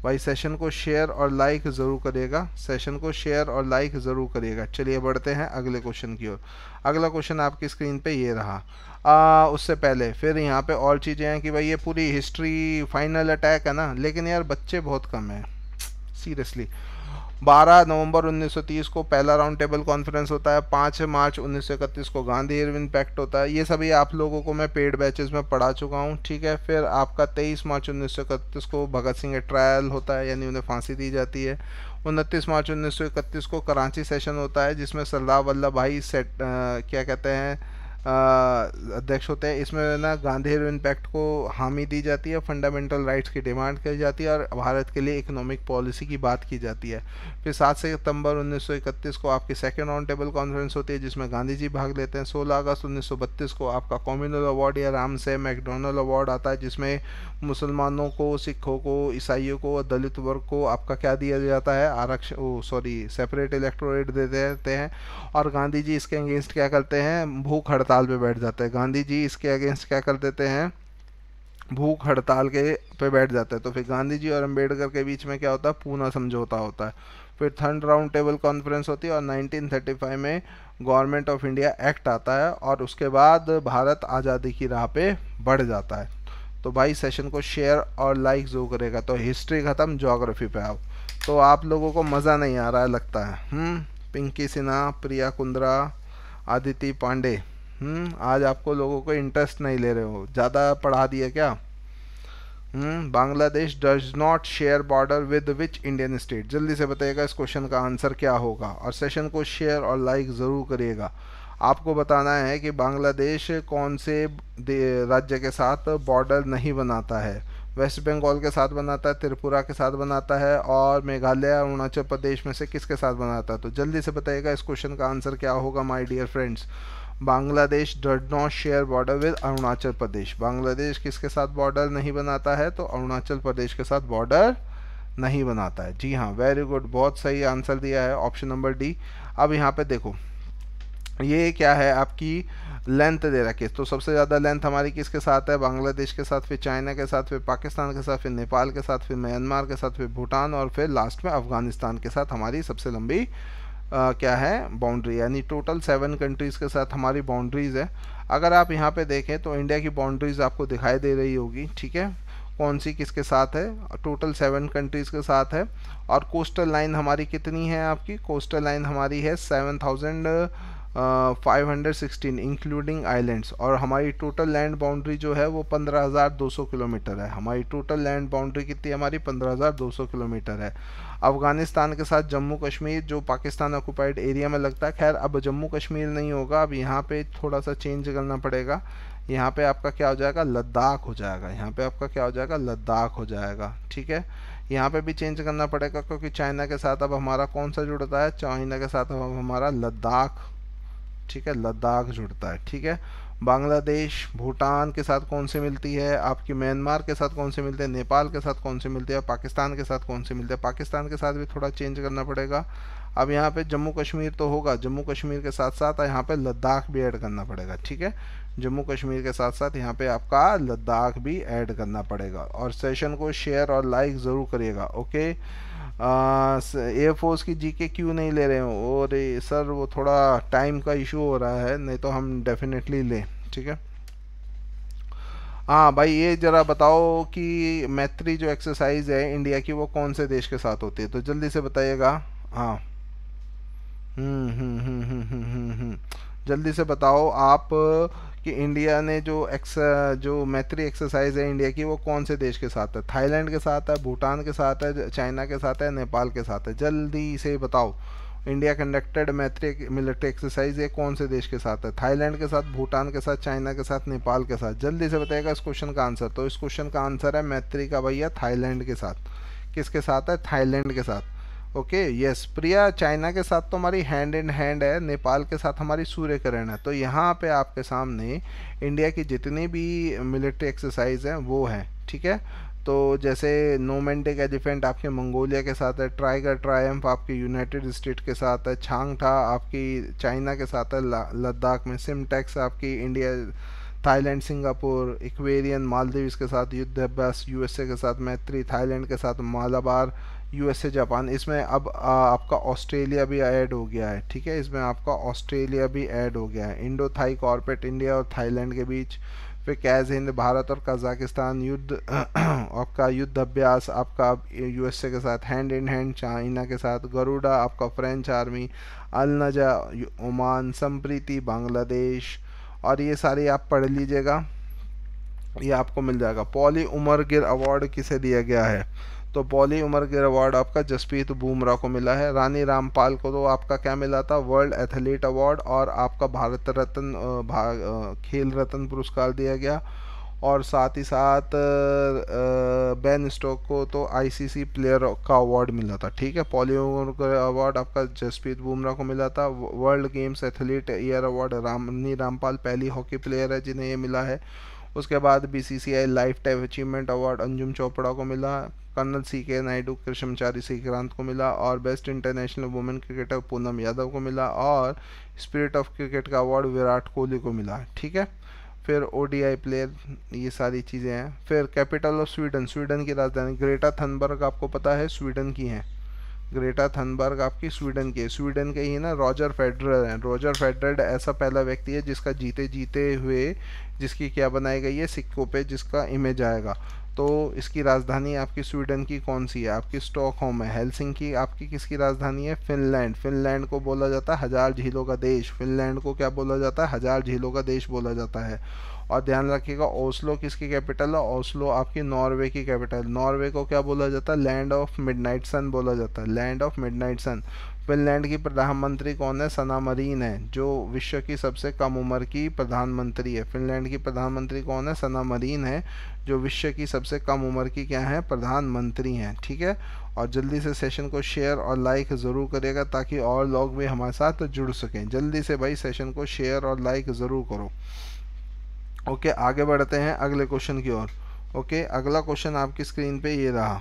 भाई सेशन को शेयर और लाइक ज़रूर करिएगा, सेशन को शेयर और लाइक ज़रूर करिएगा। चलिए बढ़ते हैं अगले क्वेश्चन की ओर। अगला क्वेश्चन आपकी स्क्रीन पे ये रहा। उससे पहले फिर यहाँ पे और चीज़ें हैं कि भाई ये पूरी हिस्ट्री फाइनल अटैक है ना, लेकिन यार बच्चे बहुत कम हैं सीरियसली। 12 नवंबर 1930 को पहला राउंड टेबल कॉन्फ्रेंस होता है, 5 मार्च 1931 को गांधी इरविन पैक्ट होता है। ये सभी आप लोगों को मैं पेड बैचेस में पढ़ा चुका हूँ, ठीक है। फिर आपका 23 मार्च 1931 को भगत सिंह का ट्रायल होता है, यानी उन्हें फांसी दी जाती है। 29 मार्च 1931 को कराची सेशन होता है, जिसमें सरदार वल्लभ भाई क्या कहते हैं अध्यक्ष होते हैं। इसमें ना गांधी इरविन पैक्ट को हामी दी जाती है, फंडामेंटल राइट्स की डिमांड की जाती है और भारत के लिए इकोनॉमिक पॉलिसी की बात की जाती है। फिर 7 सितंबर 1931 को आपकी सेकेंड राउंड टेबल कॉन्फ्रेंस होती है, जिसमें गांधी जी भाग लेते हैं। 16 अगस्त 1932 को आपका कम्युनल अवार्ड या रामसे मैकडोनल्ड अवार्ड आता है, जिसमें मुसलमानों को, सिखों को, ईसाइयों को, दलित वर्ग को आपका क्या दिया जाता है, सेपरेट इलेक्टोरेट दे देते हैं। और गांधी जी इसके अगेंस्ट क्या करते हैं, भूख हड़ताल पे बैठ जाते हैं। गांधी जी इसके अगेंस्ट क्या कर देते हैं, भूख हड़ताल के पे बैठ जाते हैं। तो फिर गांधी जी और अंबेडकर के बीच में क्या होता है, पूना समझौता होता है। फिर थर्ड राउंड टेबल कॉन्फ्रेंस होती है और 1935 में गवर्नमेंट ऑफ इंडिया एक्ट आता है और उसके बाद भारत आज़ादी की राह पे बढ़ जाता है। तो भाई सेशन को शेयर और लाइक जो करेगा। तो हिस्ट्री ख़त्म, ज्योग्राफी पे आओ। तो आप लोगों को मज़ा नहीं आ रहा है लगता है। पिंकी सिन्हा, प्रिया कुंद्रा, आदिति पांडे, आज आपको लोगों को इंटरेस्ट नहीं ले रहे हो, ज़्यादा पढ़ा दिया क्या। Bangladesh does not share border with which Indian state. जल्दी से बताइएगा इस क्वेश्चन का आंसर क्या होगा और सेशन को शेयर और लाइक ज़रूर करिएगा। आपको बताना है कि बांग्लादेश कौन से राज्य के साथ बॉर्डर नहीं बनाता है। वेस्ट बंगाल के साथ बनाता है, त्रिपुरा के साथ बनाता है और मेघालय, अरुणाचल प्रदेश में से किसके साथ बनाता है। तो जल्दी से बताइएगा इस क्वेश्चन का आंसर क्या होगा my dear friends. Bangladesh does not share border with Arunachal Pradesh. Bangladesh किसके साथ बॉर्डर नहीं बनाता है, तो अरुणाचल प्रदेश के साथ बॉर्डर नहीं बनाता है। जी हाँ, वेरी गुड, बहुत सही आंसर दिया है, ऑप्शन नंबर डी। अब यहाँ पे देखो ये क्या है, आपकी लेंथ दे रखी है। तो सबसे ज़्यादा लेंथ हमारी किसके साथ है, बांग्लादेश के साथ, फिर चाइना के साथ, फिर पाकिस्तान के साथ, फिर नेपाल के साथ, फिर म्यांमार के साथ, फिर भूटान और फिर लास्ट में अफगानिस्तान के साथ हमारी सबसे लंबी क्या है, बाउंड्री। यानी टोटल 7 कंट्रीज़ के साथ हमारी बाउंड्रीज़ है। अगर आप यहाँ पे देखें तो इंडिया की बाउंड्रीज़ आपको दिखाई दे रही होगी, ठीक है, कौन सी किसके साथ है। टोटल 7 कंट्रीज़ के साथ है। और कोस्टल लाइन हमारी कितनी है, आपकी कोस्टल लाइन हमारी है 7516 इंक्लूडिंग आइलैंड्स। और हमारी टोटल लैंड बाउंड्री जो है वो 15,200 किलोमीटर है। हमारी टोटल लैंड बाउंड्री कितनी है, हमारी 15,200 किलोमीटर है। अफ़गानिस्तान के साथ जम्मू कश्मीर जो पाकिस्तान ऑक्यूपाइड एरिया में लगता है, खैर अब जम्मू कश्मीर नहीं होगा, अब यहाँ पे थोड़ा सा चेंज करना पड़ेगा। यहाँ पे आपका क्या हो जाएगा, लद्दाख हो जाएगा। यहाँ पे आपका क्या हो जाएगा, लद्दाख हो जाएगा, ठीक है। यहाँ पे भी चेंज करना पड़ेगा क्योंकि चाइना के साथ अब हमारा कौन सा जुड़ता है, चाइना के साथ अब हमारा लद्दाख, ठीक है, लद्दाख जुड़ता है, ठीक है। बांग्लादेश भूटान के साथ कौन से मिलती है, आपकी म्यांमार के साथ कौन से मिलते हैं, नेपाल के साथ कौन से मिलते हैं, पाकिस्तान के साथ कौन से मिलते हैं। पाकिस्तान के साथ भी थोड़ा चेंज करना पड़ेगा। अब यहाँ पे जम्मू कश्मीर तो होगा, जम्मू कश्मीर के साथ साथ यहाँ पे लद्दाख भी ऐड करना पड़ेगा, ठीक है। जम्मू कश्मीर के साथ साथ यहाँ पे आपका लद्दाख भी ऐड करना पड़ेगा। और सेशन को शेयर और लाइक ज़रूर करिएगा, ओके। एयरफोर्स की जीके क्यों नहीं ले रहे हो, और सर वो थोड़ा टाइम का इशू हो रहा है, नहीं तो हम डेफिनेटली लें, ठीक है। हाँ भाई, ये ज़रा बताओ कि मैत्री जो एक्सरसाइज है इंडिया की वो कौन से देश के साथ होती है, तो जल्दी से बताइएगा। हाँ जल्दी से बताओ आप कि इंडिया ने जो मैत्री एक्सरसाइज है इंडिया की वो कौन से देश के साथ है। थाईलैंड के साथ है, भूटान के साथ है, चाइना के साथ है, नेपाल के साथ है। जल्दी से बताओ, India conducted Maitri military exercise ये कौन से देश के साथ है, थाईलैंड के साथ, भूटान के साथ, चाइना के साथ, नेपाल के साथ। जल्दी से बताइएगा इस क्वेश्चन का आंसर। तो इस क्वेश्चन का आंसर है मैत्री का भैया थाईलैंड के साथ। किसके साथ है, थाईलैंड के साथ, ओके यस। प्रिया चाइना के साथ तो हमारी हैंड इन हैंड है, नेपाल के साथ हमारी सूर्य किरण है। तो यहाँ पे आपके सामने इंडिया की जितनी भी मिलिट्री एक्सरसाइज हैं वो हैं, ठीक है। तो जैसे नोमेंटिक एलिफेंट आपके मंगोलिया के साथ है, ट्राइगर ट्रायम्फ आपके यूनाइटेड स्टेट के साथ है, छांगठा आपकी चाइना के साथ है लद्दाख में, सिमटेक्स आपकी India Thailand Singapore, Ekuverin Maldives के साथ युद्ध अभ्यास, यूएसए के साथ मैत्री, थाईलैंड के साथ मालाबार, यूएसए जापान। इसमें अब आपका ऑस्ट्रेलिया भी ऐड हो गया है, ठीक है, इसमें आपका ऑस्ट्रेलिया भी ऐड हो गया है। इंडो थाई कॉर्पोरेट इंडिया और थाईलैंड के बीच। फिर कैज हिंद भारत और कजाकिस्तान युद्ध आपका युद्ध अभ्यास आपका यूएसए के साथ, हैंड इन हैंड चाइना के साथ। गरुड़ा आपका फ्रेंच आर्मी, अल नजा ओमान, संप्रीति बांग्लादेश। और ये सारी आप पढ़ लीजिएगा, ये आपको मिल जाएगा। पॉली उमर गिर अवार्ड किसे दिया गया है? तो पॉली उमर गिर अवार्ड आपका जसप्रीत बुमराह को मिला है। रानी रामपाल को तो आपका क्या मिला था? वर्ल्ड एथलीट अवार्ड और आपका भारत रत्न खेल रत्न पुरस्कार दिया गया। और साथ ही साथ बेन स्टोक को तो आईसीसी प्लेयर का अवार्ड मिला था, ठीक है। पॉली उमर गिर अवार्ड आपका जसप्रीत बुमराह को मिला था। World Games athlete year award Rani Rampal पहली हॉकी प्लेयर है जिन्हें ये मिला है। उसके बाद BCCI lifetime achievement award Anjum Chopra को मिला। कर्नल सीके नायडू कृष्णचारी श्रीकांत को मिला। और best international women cricketer Poonam Yadav को मिला। और स्पिरिट ऑफ क्रिकेट का अवार्ड विराट कोहली को मिला, ठीक है। फिर ओडीआई प्लेयर, ये सारी चीज़ें हैं। फिर कैपिटल ऑफ स्वीडन, स्वीडन की राजधानी ग्रेटा थनबर्ग आपको पता है स्वीडन की है। ग्रेटा थनबर्ग आपकी स्वीडन की है। स्वीडन के ही ना रॉजर फेडरर हैं। रॉजर फेडरर ऐसा पहला व्यक्ति है जिसका जीते जीते हुए जिसकी क्या बनाई गई है सिक्कों पे जिसका इमेज आएगा। तो इसकी राजधानी आपकी स्वीडन की कौन सी है? आपकी स्टॉकहोम है। हेलसिंकी आपकी किसकी राजधानी है? फिनलैंड। फिनलैंड को बोला जाता है हजार झीलों का देश। फिनलैंड को क्या बोला जाता है? हजार झीलों का देश बोला जाता है। और ध्यान रखिएगा ओस्लो किसकी कैपिटल है? ओस्लो आपकी नॉर्वे की कैपिटल। नॉर्वे को क्या बोला जाता है? लैंड ऑफ मिडनाइट सन बोला जाता है, land of midnight sun. Finland की प्रधानमंत्री कौन है? सना मरीन है, जो विश्व की सबसे कम उम्र की प्रधानमंत्री है। फिनलैंड की प्रधानमंत्री कौन है? सना मरीन है, जो विश्व की सबसे कम उम्र की क्या है? प्रधानमंत्री हैं, ठीक है। और जल्दी से सेशन को शेयर और लाइक ज़रूर करिएगा ताकि और लोग भी हमारे साथ जुड़ सकें। जल्दी से भाई सेशन को शेयर और लाइक ज़रूर करो। ओके, आगे बढ़ते हैं अगले क्वेश्चन की ओर। ओके, अगला क्वेश्चन आपकी स्क्रीन पे ये रहा।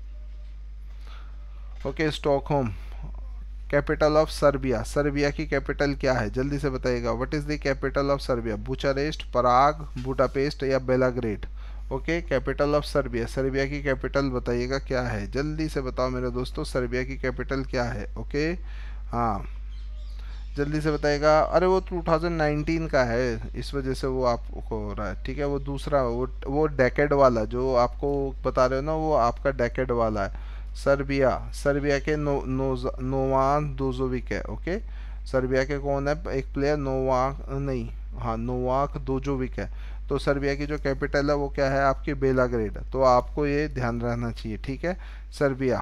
Okay, Stockholm capital of Serbia. Serbia की कैपिटल क्या है? जल्दी से बताइएगा। What is the capital of Serbia? Bucharest, Prague, Budapest या Belgrade? Okay, capital of Serbia. Serbia की कैपिटल बताइएगा क्या है? जल्दी से बताओ मेरे दोस्तों, सर्बिया की कैपिटल क्या है? ओके, हाँ जल्दी से बताइएगा। अरे वो 2019 का है, इस वजह से वो आपको हो रहा है, ठीक है। वो दूसरा वो डेकेड वाला जो आपको बता रहे हो ना, वो आपका डेकेड वाला है। सर्बिया, सर्बिया के नोवाक दोजोविक है। ओके, सर्बिया के कौन है? एक प्लेयर नोवाक नहीं, हाँ नोवाक दोजोविक है। तो सर्बिया की जो कैपिटल है वो क्या है? आपकी बेलाग्रेड। तो आपको ये ध्यान रहना चाहिए, ठीक है। सर्बिया।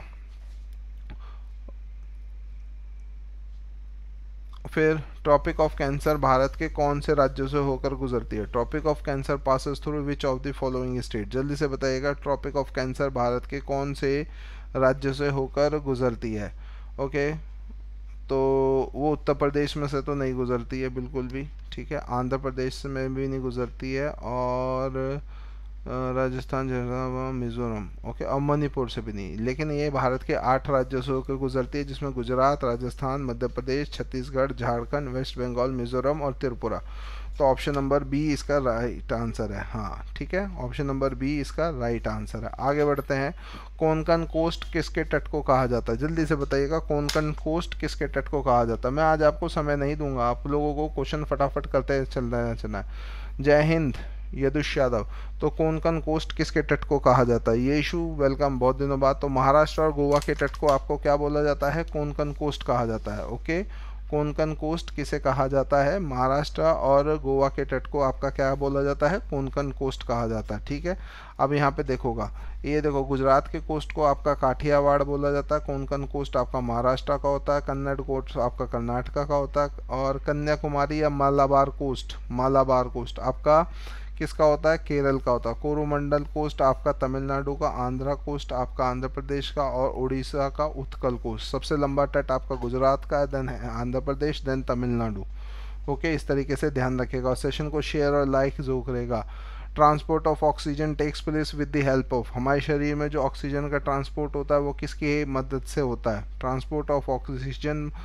फिर ट्रॉपिक ऑफ कैंसर भारत के कौन से राज्यों से होकर गुजरती है? Tropic of cancer passes through which of the following state? जल्दी से बताइएगा। ट्रॉपिक ऑफ कैंसर भारत के कौन से राज्य से होकर गुजरती है? ओके, तो वो उत्तर प्रदेश में से तो नहीं गुजरती है बिल्कुल भी, ठीक है। आंध्र प्रदेश में भी नहीं गुजरती है, और राजस्थान, झारखंड, मिजोरम, ओके, और मणिपुर से भी नहीं। लेकिन ये भारत के 8 राज्यों से होकर गुजरती है, जिसमें गुजरात, राजस्थान, मध्य प्रदेश, छत्तीसगढ़, झारखंड, वेस्ट बंगाल, मिजोरम और त्रिपुरा। तो ऑप्शन नंबर बी इसका राइट आंसर है, हाँ ठीक है, ऑप्शन नंबर बी इसका राइट आंसर है। आगे बढ़ते हैं। कोंकण कोस्ट किसके तट को कहा जाता है? जल्दी से बताइएगा, कोंकण कोस्ट किसके तट को कहा जाता है? मैं आज आपको समय नहीं दूंगा, आप लोगों को क्वेश्चन फटाफट करते चलना है। जय हिंद यदुष यादव। तो कोंकण कोस्ट किसके तट को कहा जाता है? येशु वेलकम, बहुत दिनों बाद। तो महाराष्ट्र और गोवा के तट को आपको क्या बोला जाता है? कोंकण कोस्ट कहा जाता है। ओके, कोंकण कोस्ट किसे कहा जाता है? महाराष्ट्र और गोवा के तट को आपका क्या बोला जाता है? कोंकण कोस्ट कहा जाता है, ठीक है। अब यहाँ पे देखोगा, ये देखो, गुजरात के कोस्ट को आपका काठियावाड़ बोला जाता है, कोंकण कोस्ट आपका महाराष्ट्र का होता है, कन्नड़ कोस्ट आपका कर्नाटका का होता है, और कन्याकुमारी या मालाबार कोस्ट आपका किसका होता है? केरल का होता है। कोरोमंडल कोस्ट आपका तमिलनाडु का, आंध्रा कोस्ट आपका आंध्र प्रदेश का, और उड़ीसा का उत्कल कोस्ट। सबसे लंबा तट आपका गुजरात का, देन है आंध्र प्रदेश, देन तमिलनाडु। ओके, इस तरीके से ध्यान रखेगा और सेशन को शेयर और लाइक जरूर करेगा। Transport of oxygen takes place with the help of. हमारे शरीर में जो ऑक्सीजन का ट्रांसपोर्ट होता है वो किसकी मदद से होता है? Transport of oxygen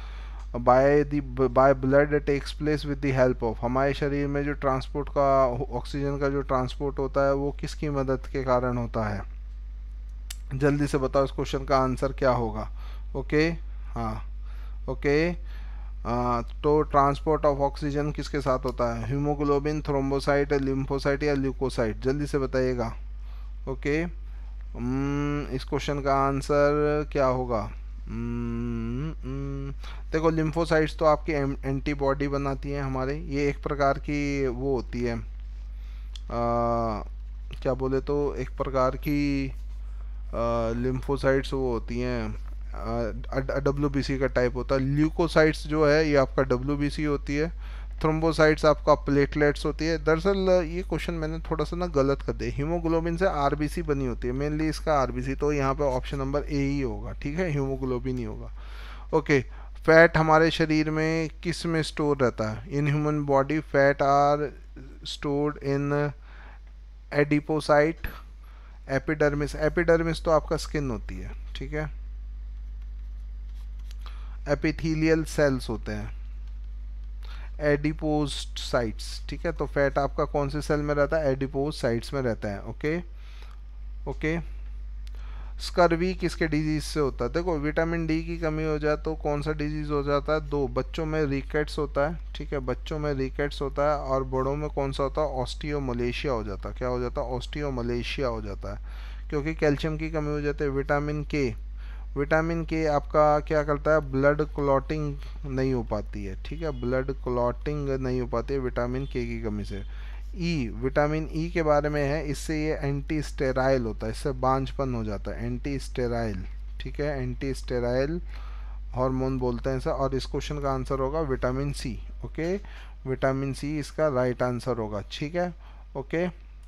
by blood takes place with the help of, हमारे शरीर में जो ट्रांसपोर्ट का ऑक्सीजन का जो ट्रांसपोर्ट होता है वो किसकी मदद के कारण होता है? जल्दी से बताओ इस क्वेश्चन का आंसर क्या होगा। ओके, हाँ, ओके। तो ट्रांसपोर्ट ऑफ ऑक्सीजन किसके साथ होता है? हीमोग्लोबिन, थ्रोम्बोसाइट, लिम्फोसाइट या ल्यूकोसाइट? जल्दी से बताइएगा। ओके, इस क्वेश्चन का आंसर क्या होगा? देखो, लिम्फोसाइट्स तो आपकी एंटीबॉडी बनाती हैं हमारे, ये एक प्रकार की वो होती है, क्या बोले तो एक प्रकार की लिम्फोसाइट्स वो होती हैं, WBC का टाइप होता है। ल्यूकोसाइट्स जो है ये आपका WBC होती है। थ्रोम्बोसाइट्स आपका प्लेटलेट्स होती है। दरअसल ये क्वेश्चन मैंने थोड़ा सा ना गलत कर दिया, हीमोग्लोबिन से RBC बनी होती है मेनली, इसका RBC, तो यहाँ पे ऑप्शन नंबर A ही होगा, ठीक है, हीमोग्लोबिन ही होगा। ओके, फैट हमारे शरीर में किस में स्टोर रहता है? In human body fat are stored in adipocyte, epidermis. Epidermis तो आपका स्किन होती है, ठीक है, एपिथेलियल सेल्स होते हैं, एडिपोज साइट्स, ठीक है। तो फैट आपका कौन से सेल में रहता है? एडिपोज साइट्स में रहता है। Okay, okay. स्कर्वी किसके डिजीज से होता है? देखो, विटामिन डी की कमी हो जाए तो कौन सा डिजीज हो जाता है? दो, बच्चों में रिकेट्स होता है, ठीक है, बच्चों में रिकेट्स होता है, और बड़ों में कौन सा होता है? ऑस्टियोमलेशिया हो जाता है। क्या हो जाता है? ऑस्टियोमलेशिया हो जाता है, क्योंकि कैल्शियम की कमी हो जाती है। विटामिन के आपका क्या करता है? ब्लड क्लॉटिंग नहीं हो पाती है, ठीक है, ब्लड क्लॉटिंग नहीं हो पाती है विटामिन के की कमी से। विटामिन ई के बारे में है, इससे ये एंटी स्टेराइल होता है, इससे बांझपन हो जाता है, एंटी स्टेराइल, ठीक है, एंटी स्टेराइल हार्मोन बोलते हैं इसे। और इस क्वेश्चन का आंसर होगा vitamin C. Okay, vitamin C इसका राइट आंसर होगा, ठीक है। Okay,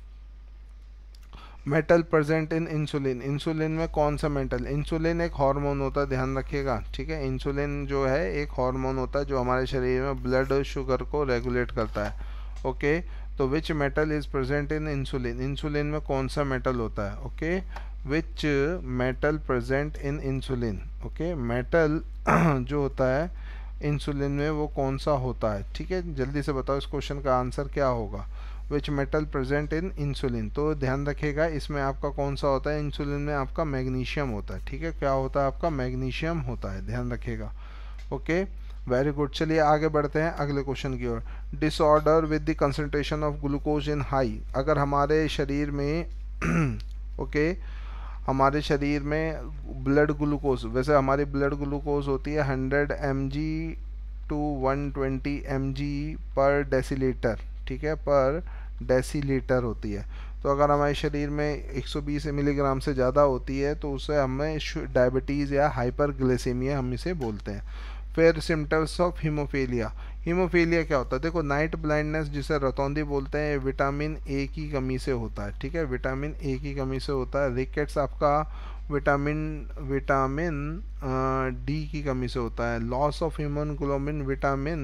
metal present in insulin, insulin में कौन सा मेटल? इंसुलिन एक हार्मोन होता है, ध्यान रखिएगा, ठीक है, इंसुलिन जो है एक हार्मोन होता है जो हमारे शरीर में ब्लड शुगर को रेगुलेट करता है। ओके, तो which metal is present in insulin, insulin में कौन सा मेटल होता है? Okay, which metal present in insulin, okay, metal जो होता है इंसुलिन में वो कौन सा होता है, ठीक है, जल्दी से बताओ इस क्वेश्चन का आंसर क्या होगा। Which metal present in insulin, तो ध्यान रखिएगा इसमें आपका कौन सा होता है? इंसुलिन में आपका मैग्नीशियम होता है, ठीक है, क्या होता है? आपका मैग्नीशियम होता है, ध्यान रखिएगा। Okay, very good. चलिए आगे बढ़ते हैं अगले क्वेश्चन की ओर। Disorder with the concentration of glucose in high, अगर हमारे शरीर में ओके, हमारे शरीर में ब्लड ग्लूकोज, वैसे हमारी ब्लड ग्लूकोज होती है 100 mg टू 120 mg पर डेसीलीटर, ठीक है, पर डेसीलीटर होती है। तो अगर हमारे शरीर में 120 मिलीग्राम से ज़्यादा होती है तो उसे हमें डायबिटीज़ या हाइपरग्लाइसेमिया हम इसे बोलते हैं। फिर सिम्टम्स ऑफ हीमोफीलिया, हीमोफीलिया क्या होता है? देखो, नाइट ब्लाइंडनेस जिसे रतौंधी बोलते हैं, विटामिन ए की कमी से होता है, ठीक है, विटामिन ए की कमी से होता है। रिकेट्स आपका विटामिन डी की कमी से होता है। Loss of haemoglobin vitamin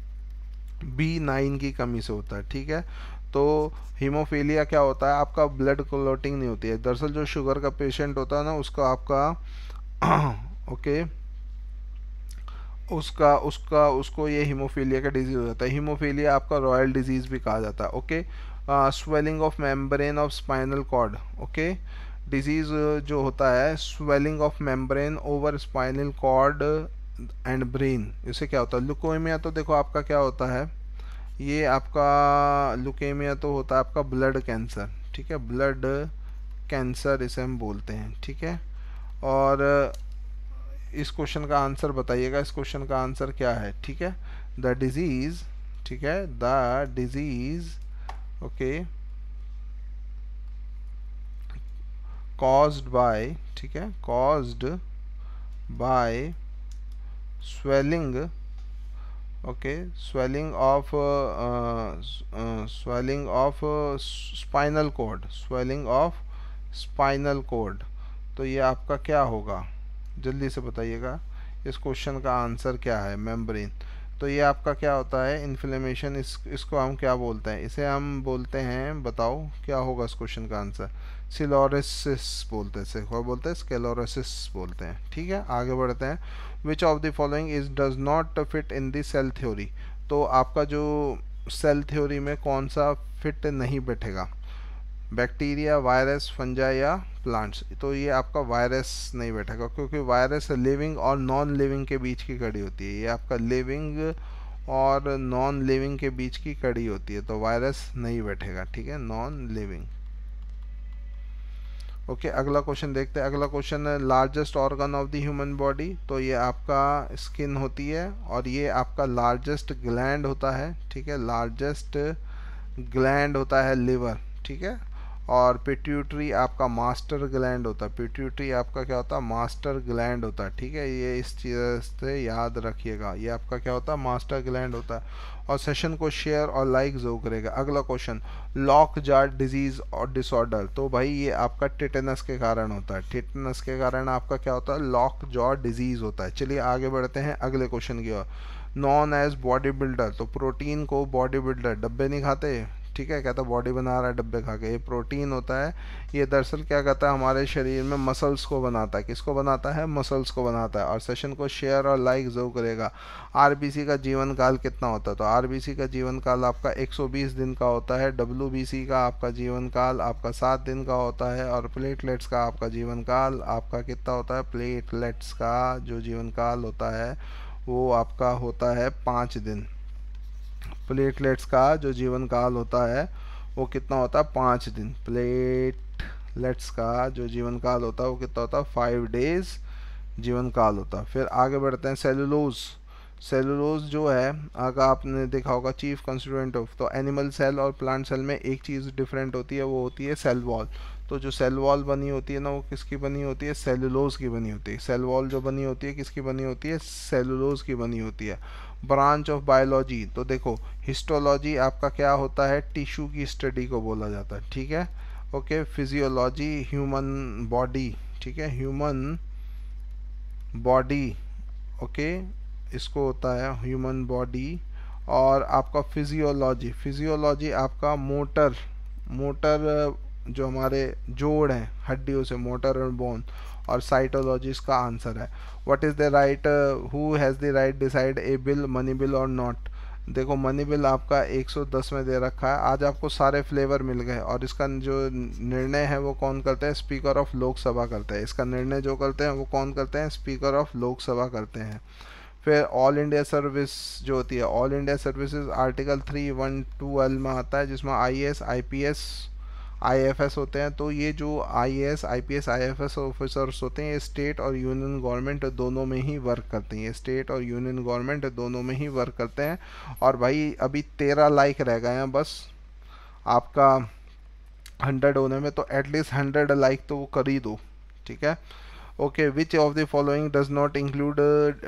B9 की कमी से होता है, ठीक है। तो हीमोफीलिया क्या होता है? आपका ब्लड क्लॉटिंग नहीं होती है। दरअसल जो शुगर का पेशेंट होता है ना, उसका आपका ओके, उसको ये हीमोफीलिया का डिजीज़ हो जाता है। हीमोफीलिया आपका रॉयल डिजीज़ भी कहा जाता है। Okay, swelling of membrane of spinal cord, okay, disease जो होता है swelling of membrane over spinal cord and brain, इससे क्या होता है? ल्यूकेमिया तो देखो आपका क्या होता है, ये आपका ल्यूकेमिया तो होता है आपका ब्लड कैंसर, ठीक है, ब्लड कैंसर इसे हम बोलते हैं, ठीक है। और इस क्वेश्चन का आंसर बताइएगा, इस क्वेश्चन का आंसर क्या है, ठीक है। द डिजीज़, ठीक है, the disease, okay, caused by, ठीक है, caused by swelling, okay, swelling of spinal cord, swelling of spinal cord, तो ये आपका क्या होगा? जल्दी से बताइएगा इस क्वेश्चन का आंसर क्या है? मेम्ब्रेन, तो ये आपका क्या होता है, इन्फ्लेमेशन। इसको हम क्या बोलते हैं, इसे हम बोलते हैं, बताओ क्या होगा इस क्वेश्चन का आंसर, स्क्लेरोसिस बोलते हैं, इसे क्या बोलते हैं, स्क्लेरोसिस बोलते हैं। ठीक है, आगे बढ़ते हैं। Which of the following is does not fit in the cell theory. तो आपका जो सेल थ्योरी में कौन सा फिट नहीं बैठेगा, बैक्टीरिया, वायरस, फंजा या प्लांट्स। तो ये आपका वायरस नहीं बैठेगा, क्योंकि वायरस लिविंग और नॉन लिविंग के बीच की कड़ी होती है। ये आपका लिविंग और नॉन लिविंग के बीच की कड़ी होती है, तो वायरस नहीं बैठेगा। ठीक है, नॉन लिविंग। ओके, अगला क्वेश्चन देखते हैं। अगला क्वेश्चन है largest organ of the human body. तो ये आपका स्किन होती है, और ये आपका लार्जेस्ट ग्लैंड होता है। ठीक है, लार्जेस्ट ग्लैंड होता है लिवर। ठीक है, और पिट्यूटरी आपका मास्टर ग्लैंड होता है। पिट्यूटरी आपका क्या होता है, मास्टर ग्लैंड होता है। ठीक है, ये इस चीज़ से याद रखिएगा, ये आपका क्या होता है, मास्टर ग्लैंड होता है। और सेशन को शेयर और लाइक जरूर करेगा। अगला क्वेश्चन, लॉक जार्ट डिजीज और डिसऑर्डर। तो भाई ये आपका टिटेनस के कारण होता है। टिटेनस के कारण आपका क्या होता है, लॉक जॉ डिजीज होता है। चलिए आगे बढ़ते हैं अगले क्वेश्चन की ओर। Known as body builder. तो प्रोटीन को बॉडी बिल्डर, डब्बे नहीं खाते, ठीक है, कहता बॉडी बना रहा है डब्बे खा के, ये प्रोटीन होता है। ये दरअसल क्या करता है, हमारे शरीर में मसल्स को बनाता है। किसको बनाता है, मसल्स को बनाता है। और सेशन को शेयर और लाइक जरूर करेगा। आरबीसी का जीवन काल कितना होता है। तो आरबीसी का जीवन काल आपका 120 दिन का होता है। डब्ल्यूबीसी का आपका जीवन काल आपका 7 दिन का होता है। और प्लेटलेट्स का आपका जीवन काल आपका कितना होता है, प्लेटलेट्स का जो जीवन काल होता है वो आपका होता है 5 दिन। प्लेटलेट्स का जो जीवन काल होता है वो कितना होता है, 5 दिन। प्लेटलेट्स का जो जीवन काल होता है वो कितना होता है, 5 डेज जीवन काल होता है। फिर आगे बढ़ते हैं, सेलुलोज। सेलुलोज जो है, अगर आपने देखा होगा चीफ कंस्टिट्यूएंट ऑफ, तो एनिमल सेल और प्लांट सेल में एक चीज़ डिफरेंट होती है, वो होती है सेल वॉल। तो जो सेल वॉल बनी होती है ना, वो किसकी बनी होती है, सेलुलोज की बनी होती है। सेल वॉल जो बनी होती है किसकी बनी होती है, सेलुलोज की बनी होती है। ब्रांच ऑफ बायोलॉजी, तो देखो हिस्टोलॉजी आपका क्या होता है, टिश्यू की स्टडी को बोला जाता है। ठीक है, ओके। फिजियोलॉजी ह्यूमन बॉडी, ठीक है, ह्यूमन बॉडी, ओके, इसको होता है ह्यूमन बॉडी। और आपका फिजियोलॉजी, फिजियोलॉजी आपका मोटर, मोटर जो हमारे जोड़ हैं हड्डियों से, मोटर और बोन। और साइटोलॉजी इसका आंसर है। What is the right, who has the right decide a bill, money bill और नॉट। देखो मनी बिल आपका 110 में दे रखा है। आज आपको सारे फ्लेवर मिल गए, और इसका जो निर्णय है वो कौन करते हैं, स्पीकर ऑफ लोकसभा करते हैं। इसका निर्णय जो करते हैं वो कौन करते हैं, स्पीकर ऑफ लोकसभा करते हैं। फिर ऑल इंडिया सर्विस जो होती है, all India services article 312L में आता है, जिसमें IAS, IPS, IFS होते हैं। तो ये जो IAS, IPS, IFS ऑफिसर्स होते हैं, ये स्टेट और यूनियन गवर्नमेंट दोनों में ही वर्क करते हैं। ये स्टेट और यूनियन गवर्नमेंट दोनों में ही वर्क करते हैं। और भाई अभी 13 लाइक रह गए हैं बस आपका 100 होने में, तो एटलीस्ट 100 लाइक तो वो कर ही दो। ठीक है, okay. Which of the following does not include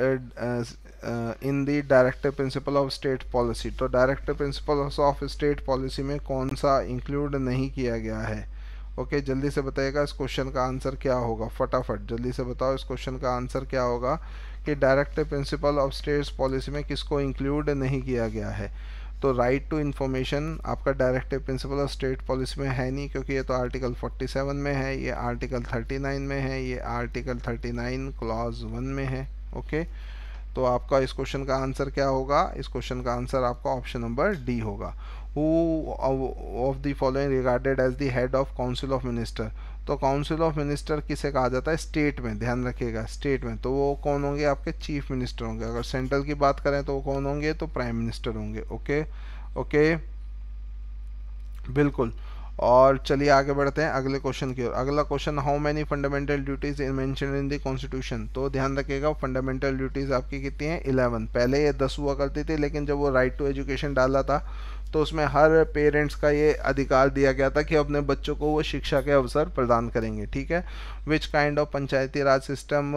in the directive principle of state policy. तो directive principle of state policy में कौन सा इंक्लूड नहीं किया गया है, ओके। जल्दी से बताइएगा इस क्वेश्चन का आंसर क्या होगा, फटाफट जल्दी से बताओ इस क्वेश्चन का आंसर क्या होगा कि directive principle of state policy में किसको इंक्लूड नहीं किया गया है। तो राइट टू इन्फॉर्मेशन आपका directive principle of state policy में है नहीं, क्योंकि ये तो आर्टिकल 47 में है, ये आर्टिकल 39 में है, ये आर्टिकल 39 क्लॉज 1 में है, ओके। तो आपका इस क्वेश्चन का आंसर क्या होगा, इस क्वेश्चन का आंसर आपका ऑप्शन नंबर डी होगा। Who of the following regarded as the head of council of minister. तो काउंसिल ऑफ मिनिस्टर किसे कहा जाता है, स्टेट में, ध्यान रखिएगा स्टेट में। तो वो कौन होंगे, आपके चीफ मिनिस्टर होंगे। अगर सेंट्रल की बात करें तो वो कौन होंगे, तो प्राइम मिनिस्टर होंगे, ओके ओके, बिल्कुल। और चलिए आगे बढ़ते हैं अगले क्वेश्चन की ओर। अगला question, how many fundamental duties mention in the constitution. तो ध्यान रखिएगा फंडामेंटल ड्यूटीज आपकी कितनी हैं, 11। पहले ये 10 हुआ करती थी, लेकिन जब वो राइट टू एजुकेशन डाला था तो उसमें हर पेरेंट्स का ये अधिकार दिया गया था कि अपने बच्चों को वो शिक्षा के अवसर प्रदान करेंगे। ठीक है, which kind of Panchayati Raj system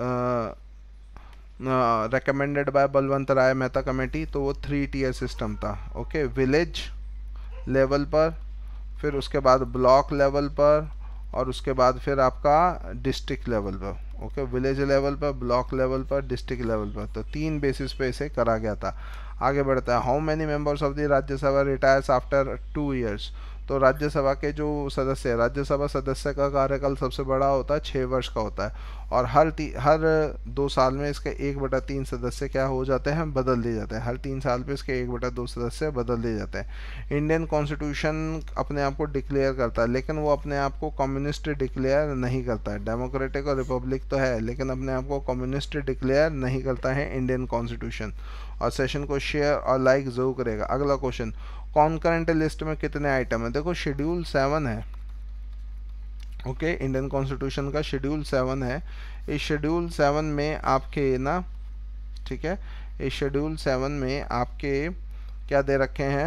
recommended by Balwant Rai Mehta committee. तो वो 3 टियर सिस्टम था, ओके। विलेज लेवल पर, फिर उसके बाद ब्लॉक लेवल पर, और उसके बाद फिर आपका डिस्ट्रिक्ट लेवल पर, ओके, विलेज लेवल पर, ब्लॉक लेवल पर, डिस्ट्रिक्ट लेवल पर। तो 3 बेसिस पे इसे करा गया था। आगे बढ़ता है, how many members of the Rajya Sabha retires after 2 years. तो राज्यसभा के जो सदस्य है, राज्यसभा सदस्य का कार्यकाल सबसे बड़ा होता है 6 वर्ष का होता है, और हर 2 साल में इसके 1/3 सदस्य क्या हो जाते हैं, बदल दिए जाते हैं। हर 3 साल पे इसके 1/2 सदस्य बदल दिए जाते हैं। इंडियन कॉन्स्टिट्यूशन अपने आप को डिक्लेयर करता है, लेकिन वो अपने आप को कम्युनिस्ट डिक्लेयर नहीं करता है। डेमोक्रेटिक और रिपब्लिक तो है, लेकिन अपने आप को कम्युनिस्ट डिक्लेयर नहीं करता है इंडियन कॉन्स्टिट्यूशन। और सेशन को शेयर और लाइक जरूर करेगा। अगला क्वेश्चन, कॉन्करेंट लिस्ट में कितने आइटम है? देखो शेड्यूल 7 है, ओके, इंडियन कॉन्स्टिट्यूशन का शेड्यूल 7 है। इस शेड्यूल 7 में आपके ना, ठीक है, इस शेड्यूल 7 में आपके क्या दे रखे हैं,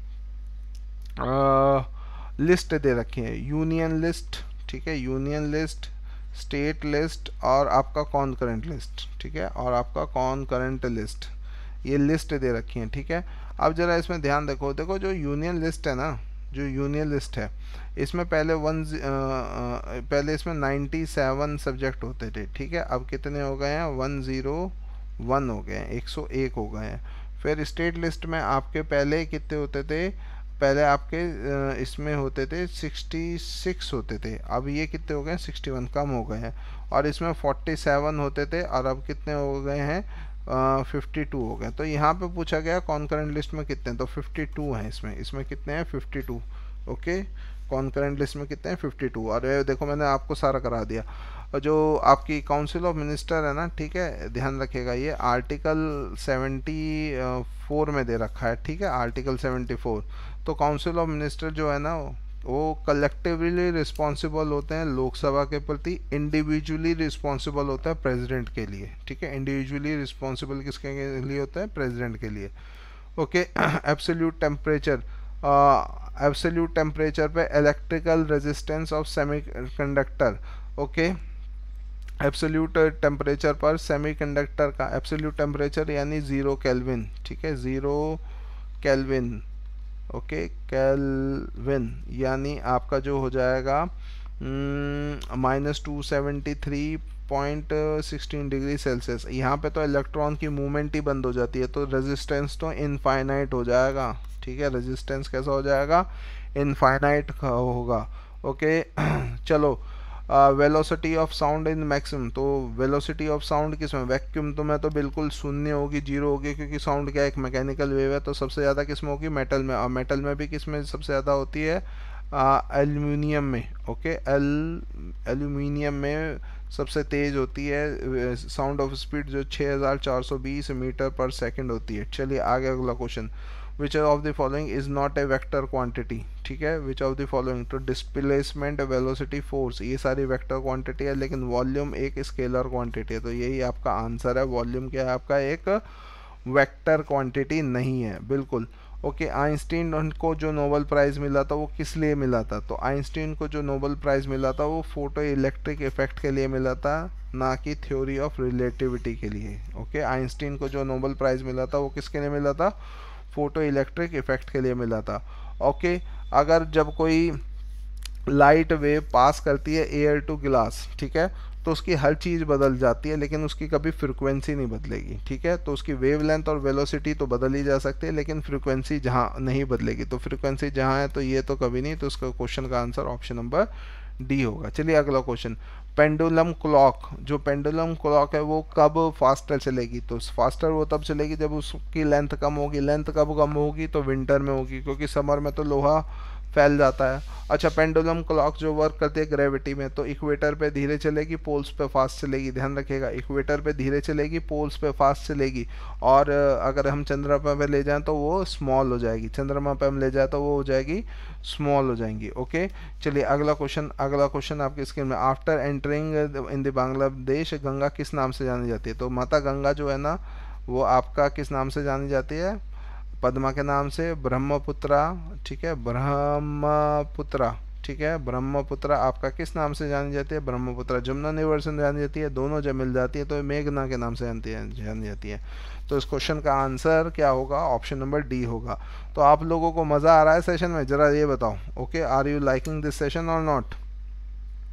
लिस्ट दे रखे हैं, यूनियन लिस्ट, ठीक है, यूनियन लिस्ट, स्टेट लिस्ट और आपका कॉन्करेंट लिस्ट, ठीक है, और आपका कॉन्करेंट लिस्ट, ये लिस्ट दे रखी है, ठीक है। अब जरा इसमें ध्यान देखो, देखो जो यूनियन लिस्ट है ना, जो यूनियन लिस्ट है, इसमें पहले इसमें 97 सब्जेक्ट होते थे, ठीक है, अब कितने हो गए हैं, 101 हो गए हैं, 101 हो गए हैं। फिर स्टेट लिस्ट में आपके पहले कितने होते थे, पहले आपके इसमें होते थे 66 होते थे, अब ये कितने हो गए हैं, 61, कम हो गए हैं। और इसमें 47 होते थे और अब कितने हो गए हैं, 52 हो गए। तो यहाँ पे पूछा गया कॉन्करेंट लिस्ट में कितने हैं, तो 52 हैं इसमें कितने हैं, 52, ओके, कॉन्करेंट लिस्ट में कितने हैं, 52। और ये देखो मैंने आपको सारा करा दिया। और जो आपकी काउंसिल ऑफ मिनिस्टर है ना, ठीक है, ध्यान रखिएगा, ये आर्टिकल 74 में दे रखा है, ठीक है, आर्टिकल 74। तो काउंसिल ऑफ मिनिस्टर जो है ना, वो कलेक्टिवली रिस्पॉन्सिबल होते हैं लोकसभा के प्रति, इंडिविजुअली रिस्पॉन्सिबल होता है प्रेसिडेंट के लिए, ठीक है, इंडिविजुअली रिस्पॉन्सिबल किसके लिए होता है, प्रेसिडेंट के लिए, okay. Absolute temperature, absolute temperature पे electrical resistance of semiconductor, okay, absolute temperature पर सेमीकंडक्टर का एब्सोल्यूट टेम्परेचर यानी 0 केल्विन, ठीक है, 0 केल्विन, ओके, केल्विन यानी आपका जो हो जाएगा -273.16 डिग्री सेल्सियस। यहाँ पे तो इलेक्ट्रॉन की मूवमेंट ही बंद हो जाती है, तो रेजिस्टेंस तो इनफाइनाइट हो जाएगा, ठीक है, रेजिस्टेंस कैसा हो जाएगा, इनफाइनाइट होगा, ओके। चलो, velocity of sound in maximum, तो वेलोसिटी ऑफ साउंड किस में, वैक्यूम तो में तो बिल्कुल शून्य होगी, 0 होगी, क्योंकि साउंड क्या एक मैकेनिकल वेव है। तो सबसे ज़्यादा किस में होगी, मेटल में, और मेटल में भी किस में सबसे ज़्यादा होती है, एल्यूमिनियम में, ओके, एल्यूमिनियम में सबसे तेज़ होती है साउंड ऑफ स्पीड, जो 6420 मीटर पर सेकेंड होती है। चलिए आगे अगला question, which of the following is not a vector quantity, ठीक है, विच ऑफ द फॉलोइंग, तो डिस्प्लेसमेंट, वेलोसिटी, फोर्स, ये सारी वेक्टर क्वांटिटी है, लेकिन वॉल्यूम एक स्केलर क्वांटिटी है। तो यही आपका आंसर है, वॉल्यूम क्या है आपका, एक वेक्टर क्वांटिटी नहीं है, बिल्कुल, ओके। आइंस्टीन को जो नोबेल प्राइज़ मिला था वो किस लिए मिला था, तो आइंस्टीन को जो नोबेल प्राइज़ मिला था वो फोटो इलेक्ट्रिक इफेक्ट के लिए मिला था, ना कि थ्योरी ऑफ रिलेटिविटी के लिए, ओके। आइंस्टीन को जो नोबेल प्राइज़ मिला था वो किसके लिए मिला था, फोटो इलेक्ट्रिक इफेक्ट के लिए मिला था, ओके। अगर जब कोई लाइट वेव पास करती है एयर टू ग्लास, ठीक है, तो उसकी हर चीज़ बदल जाती है, लेकिन उसकी कभी फ्रिक्वेंसी नहीं बदलेगी, ठीक है। तो उसकी वेवलेंथ और वेलोसिटी तो बदल ही जा सकती है, लेकिन फ्रिक्वेंसी जहाँ नहीं बदलेगी, तो फ्रिक्वेंसी जहाँ है तो ये तो कभी नहीं, तो उसका क्वेश्चन का आंसर ऑप्शन नंबर डी होगा। चलिए अगला क्वेश्चन, पेंडुलम क्लॉक, जो पेंडुलम क्लॉक है वो कब फास्टर चलेगी, तो फास्टर वो तब चलेगी जब उसकी लेंथ कम होगी। लेंथ कब कम होगी, तो विंटर में होगी, क्योंकि समर में तो लोहा फैल जाता है। अच्छा, पेंडुलम क्लॉक जो वर्क करती है ग्रेविटी में, तो इक्वेटर पे धीरे चलेगी, पोल्स पे फास्ट चलेगी, ध्यान रखिएगा, इक्वेटर पे धीरे चलेगी, पोल्स पे फास्ट चलेगी। और अगर हम चंद्रमा पे ले जाएं तो वो स्मॉल हो जाएगी, चंद्रमा पे हम ले जाए तो वो हो जाएगी स्मॉल हो जाएंगी, ओके। चलिए अगला क्वेश्चन आपकी स्क्रीन में, after entering in the Bangladesh, Ganga किस नाम से जानी जाती है, तो माता गंगा जो है ना वो आपका किस नाम से जानी जाती है, पद्मा के नाम से, ब्रह्मपुत्रा, ठीक है, ब्रह्मपुत्रा, ठीक है, ब्रह्मपुत्रा आपका किस नाम से जानी जाती है, ब्रह्मपुत्रा। जमुना रिवर से जानी जाती है, दोनों जब मिल जाती है तो मेघना के नाम से जानी जाती है। तो इस क्वेश्चन का आंसर क्या होगा, ऑप्शन नंबर डी होगा। तो आप लोगों को मज़ा आ रहा है सेशन में, ज़रा ये बताओ, okay, are you liking this session और नॉट,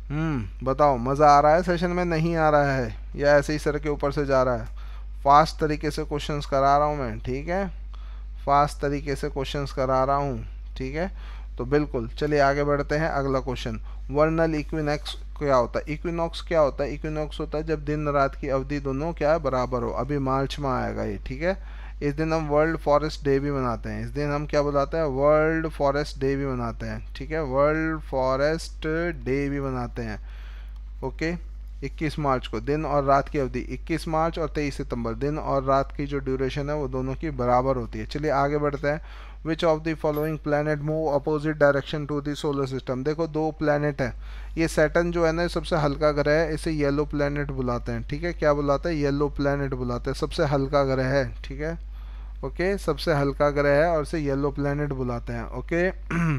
बताओ मज़ा आ रहा है सेशन में, नहीं आ रहा है, या ऐसे ही सर के ऊपर से जा रहा है? फास्ट तरीके से क्वेश्चंस करा रहा हूँ मैं, ठीक है, फास्ट तरीके से क्वेश्चंस करा रहा हूँ, ठीक है। तो बिल्कुल चलिए आगे बढ़ते हैं। अगला क्वेश्चन, वर्नल इक्विनॉक्स क्या होता है? इक्विनॉक्स क्या होता है? इक्विनॉक्स होता है जब दिन रात की अवधि दोनों क्या है, बराबर हो। अभी मार्च में आएगा ये, ठीक है। इस दिन हम वर्ल्ड फॉरेस्ट डे भी मनाते हैं। इस दिन हम क्या बुलाते हैं? वर्ल्ड फॉरेस्ट डे भी मनाते हैं, ठीक है, वर्ल्ड फॉरेस्ट डे भी मनाते हैं। ओके, 21 मार्च को। दिन और रात की अवधि 21 मार्च और 23 सितंबर, दिन और रात की जो ड्यूरेशन है वो दोनों की बराबर होती है। चलिए आगे बढ़ते हैं। Which of the following planet move opposite direction to the solar system? देखो दो प्लैनेट हैं, ये सैटर्न जो है ना सबसे हल्का ग्रह है, इसे येलो प्लैनेट बुलाते हैं, ठीक है। क्या बुलाते हैं? येलो प्लैनेट बुलाते हैं, सबसे हल्का ग्रह है, ठीक है। ओके, सबसे हल्का ग्रह है और इसे येलो प्लैनेट बुलाते हैं। ओके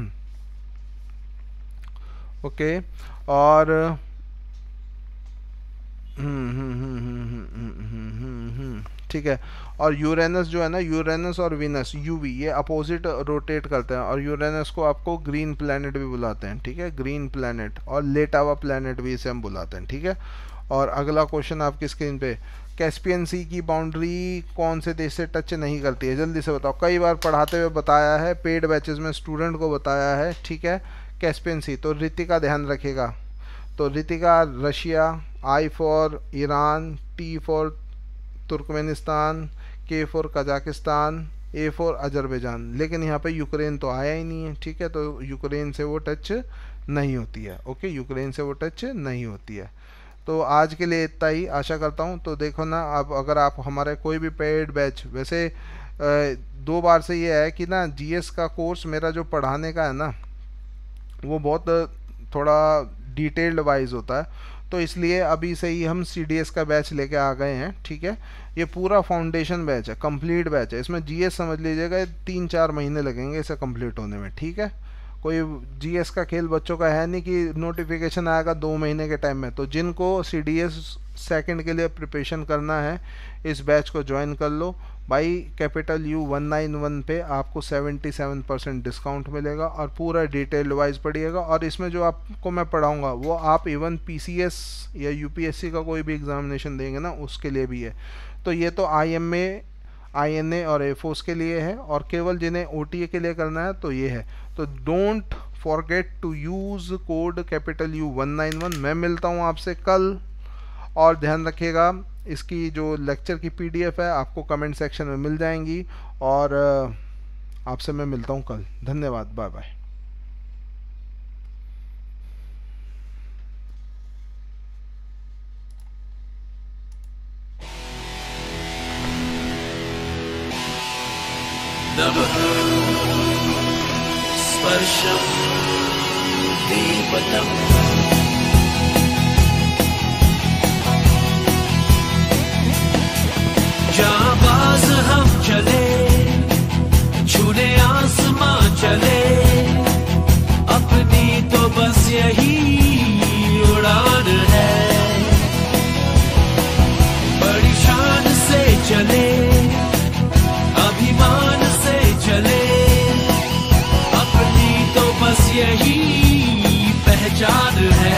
ओके, और ठीक है। और यूरेनस जो है ना, यूरेनस और वीनस, यूवी, ये अपोजिट रोटेट करते हैं, और यूरेनस को आपको ग्रीन प्लैनेट भी बुलाते हैं, ठीक है, ग्रीन प्लैनेट, और लेटा हुआ प्लैनेट भी इसे हम बुलाते हैं, ठीक है। और अगला क्वेश्चन आपकी स्क्रीन पे, कैस्पियन सी की बाउंड्री कौन से देश से टच नहीं करती है? जल्दी से बताओ, कई बार पढ़ाते हुए बताया है, पेड बैचेस में स्टूडेंट को बताया है, ठीक है। कैस्पियन सी, तो रितिका ध्यान रखेगा, तो Ritika Russia, I for Iran, T for Turkmenistan, K for Kazakhstan, A for Azerbaijan. लेकिन यहाँ पे यूक्रेन तो आया ही नहीं है, ठीक है, तो यूक्रेन से वो टच नहीं होती है। ओके, यूक्रेन से वो टच नहीं होती है। तो आज के लिए इतना ही, आशा करता हूँ। तो देखो ना, अब अगर आप हमारे कोई भी पेड बैच, वैसे 2 बार से ये है कि ना जीएस का कोर्स मेरा जो पढ़ाने का है ना वो बहुत थोड़ा डिटेल्ड वाइज होता है, तो इसलिए अभी से ही हम सीडीएस का बैच लेके आ गए हैं, ठीक है। ये पूरा फाउंडेशन बैच है, कंप्लीट बैच है, इसमें जीएस समझ लीजिएगा 3-4 महीने लगेंगे इसे कंप्लीट होने में, ठीक है। कोई जीएस का खेल बच्चों का है नहीं कि नोटिफिकेशन आएगा 2 महीने के टाइम में। तो जिनको सीडीएस सेकंड के लिए प्रिपरेशन करना है, इस बैच को ज्वाइन कर लो भाई। कैपिटल यू 191 पे आपको 77% डिस्काउंट मिलेगा, और पूरा डिटेल वाइज पढ़िएगा। और इसमें जो आपको मैं पढ़ाऊँगा वो आप इवन पीसीएस या यूपीएससी का कोई भी एग्जामिनेशन देंगे ना उसके लिए भी है। तो ये तो आईएमए, आईएनए और एयरफोर्स के लिए है, और केवल जिन्हें ओटीए के लिए करना है तो ये है। तो don't forget to use code capital U 191। मैं मिलता हूँ आपसे कल, और ध्यान रखिएगा इसकी जो लेक्चर की पीडीएफ है आपको कमेंट सेक्शन में मिल जाएंगी, और आपसे मैं मिलता हूँ कल। धन्यवाद, बाय बाय। स्पर्शम दीपतम, जाबाज हम चले, छूने आसमां चले, अपनी तो बस यही उड़ान है, बड़ी शान से चले, अभिमान से चले, अपनी तो बस यही पहचान है।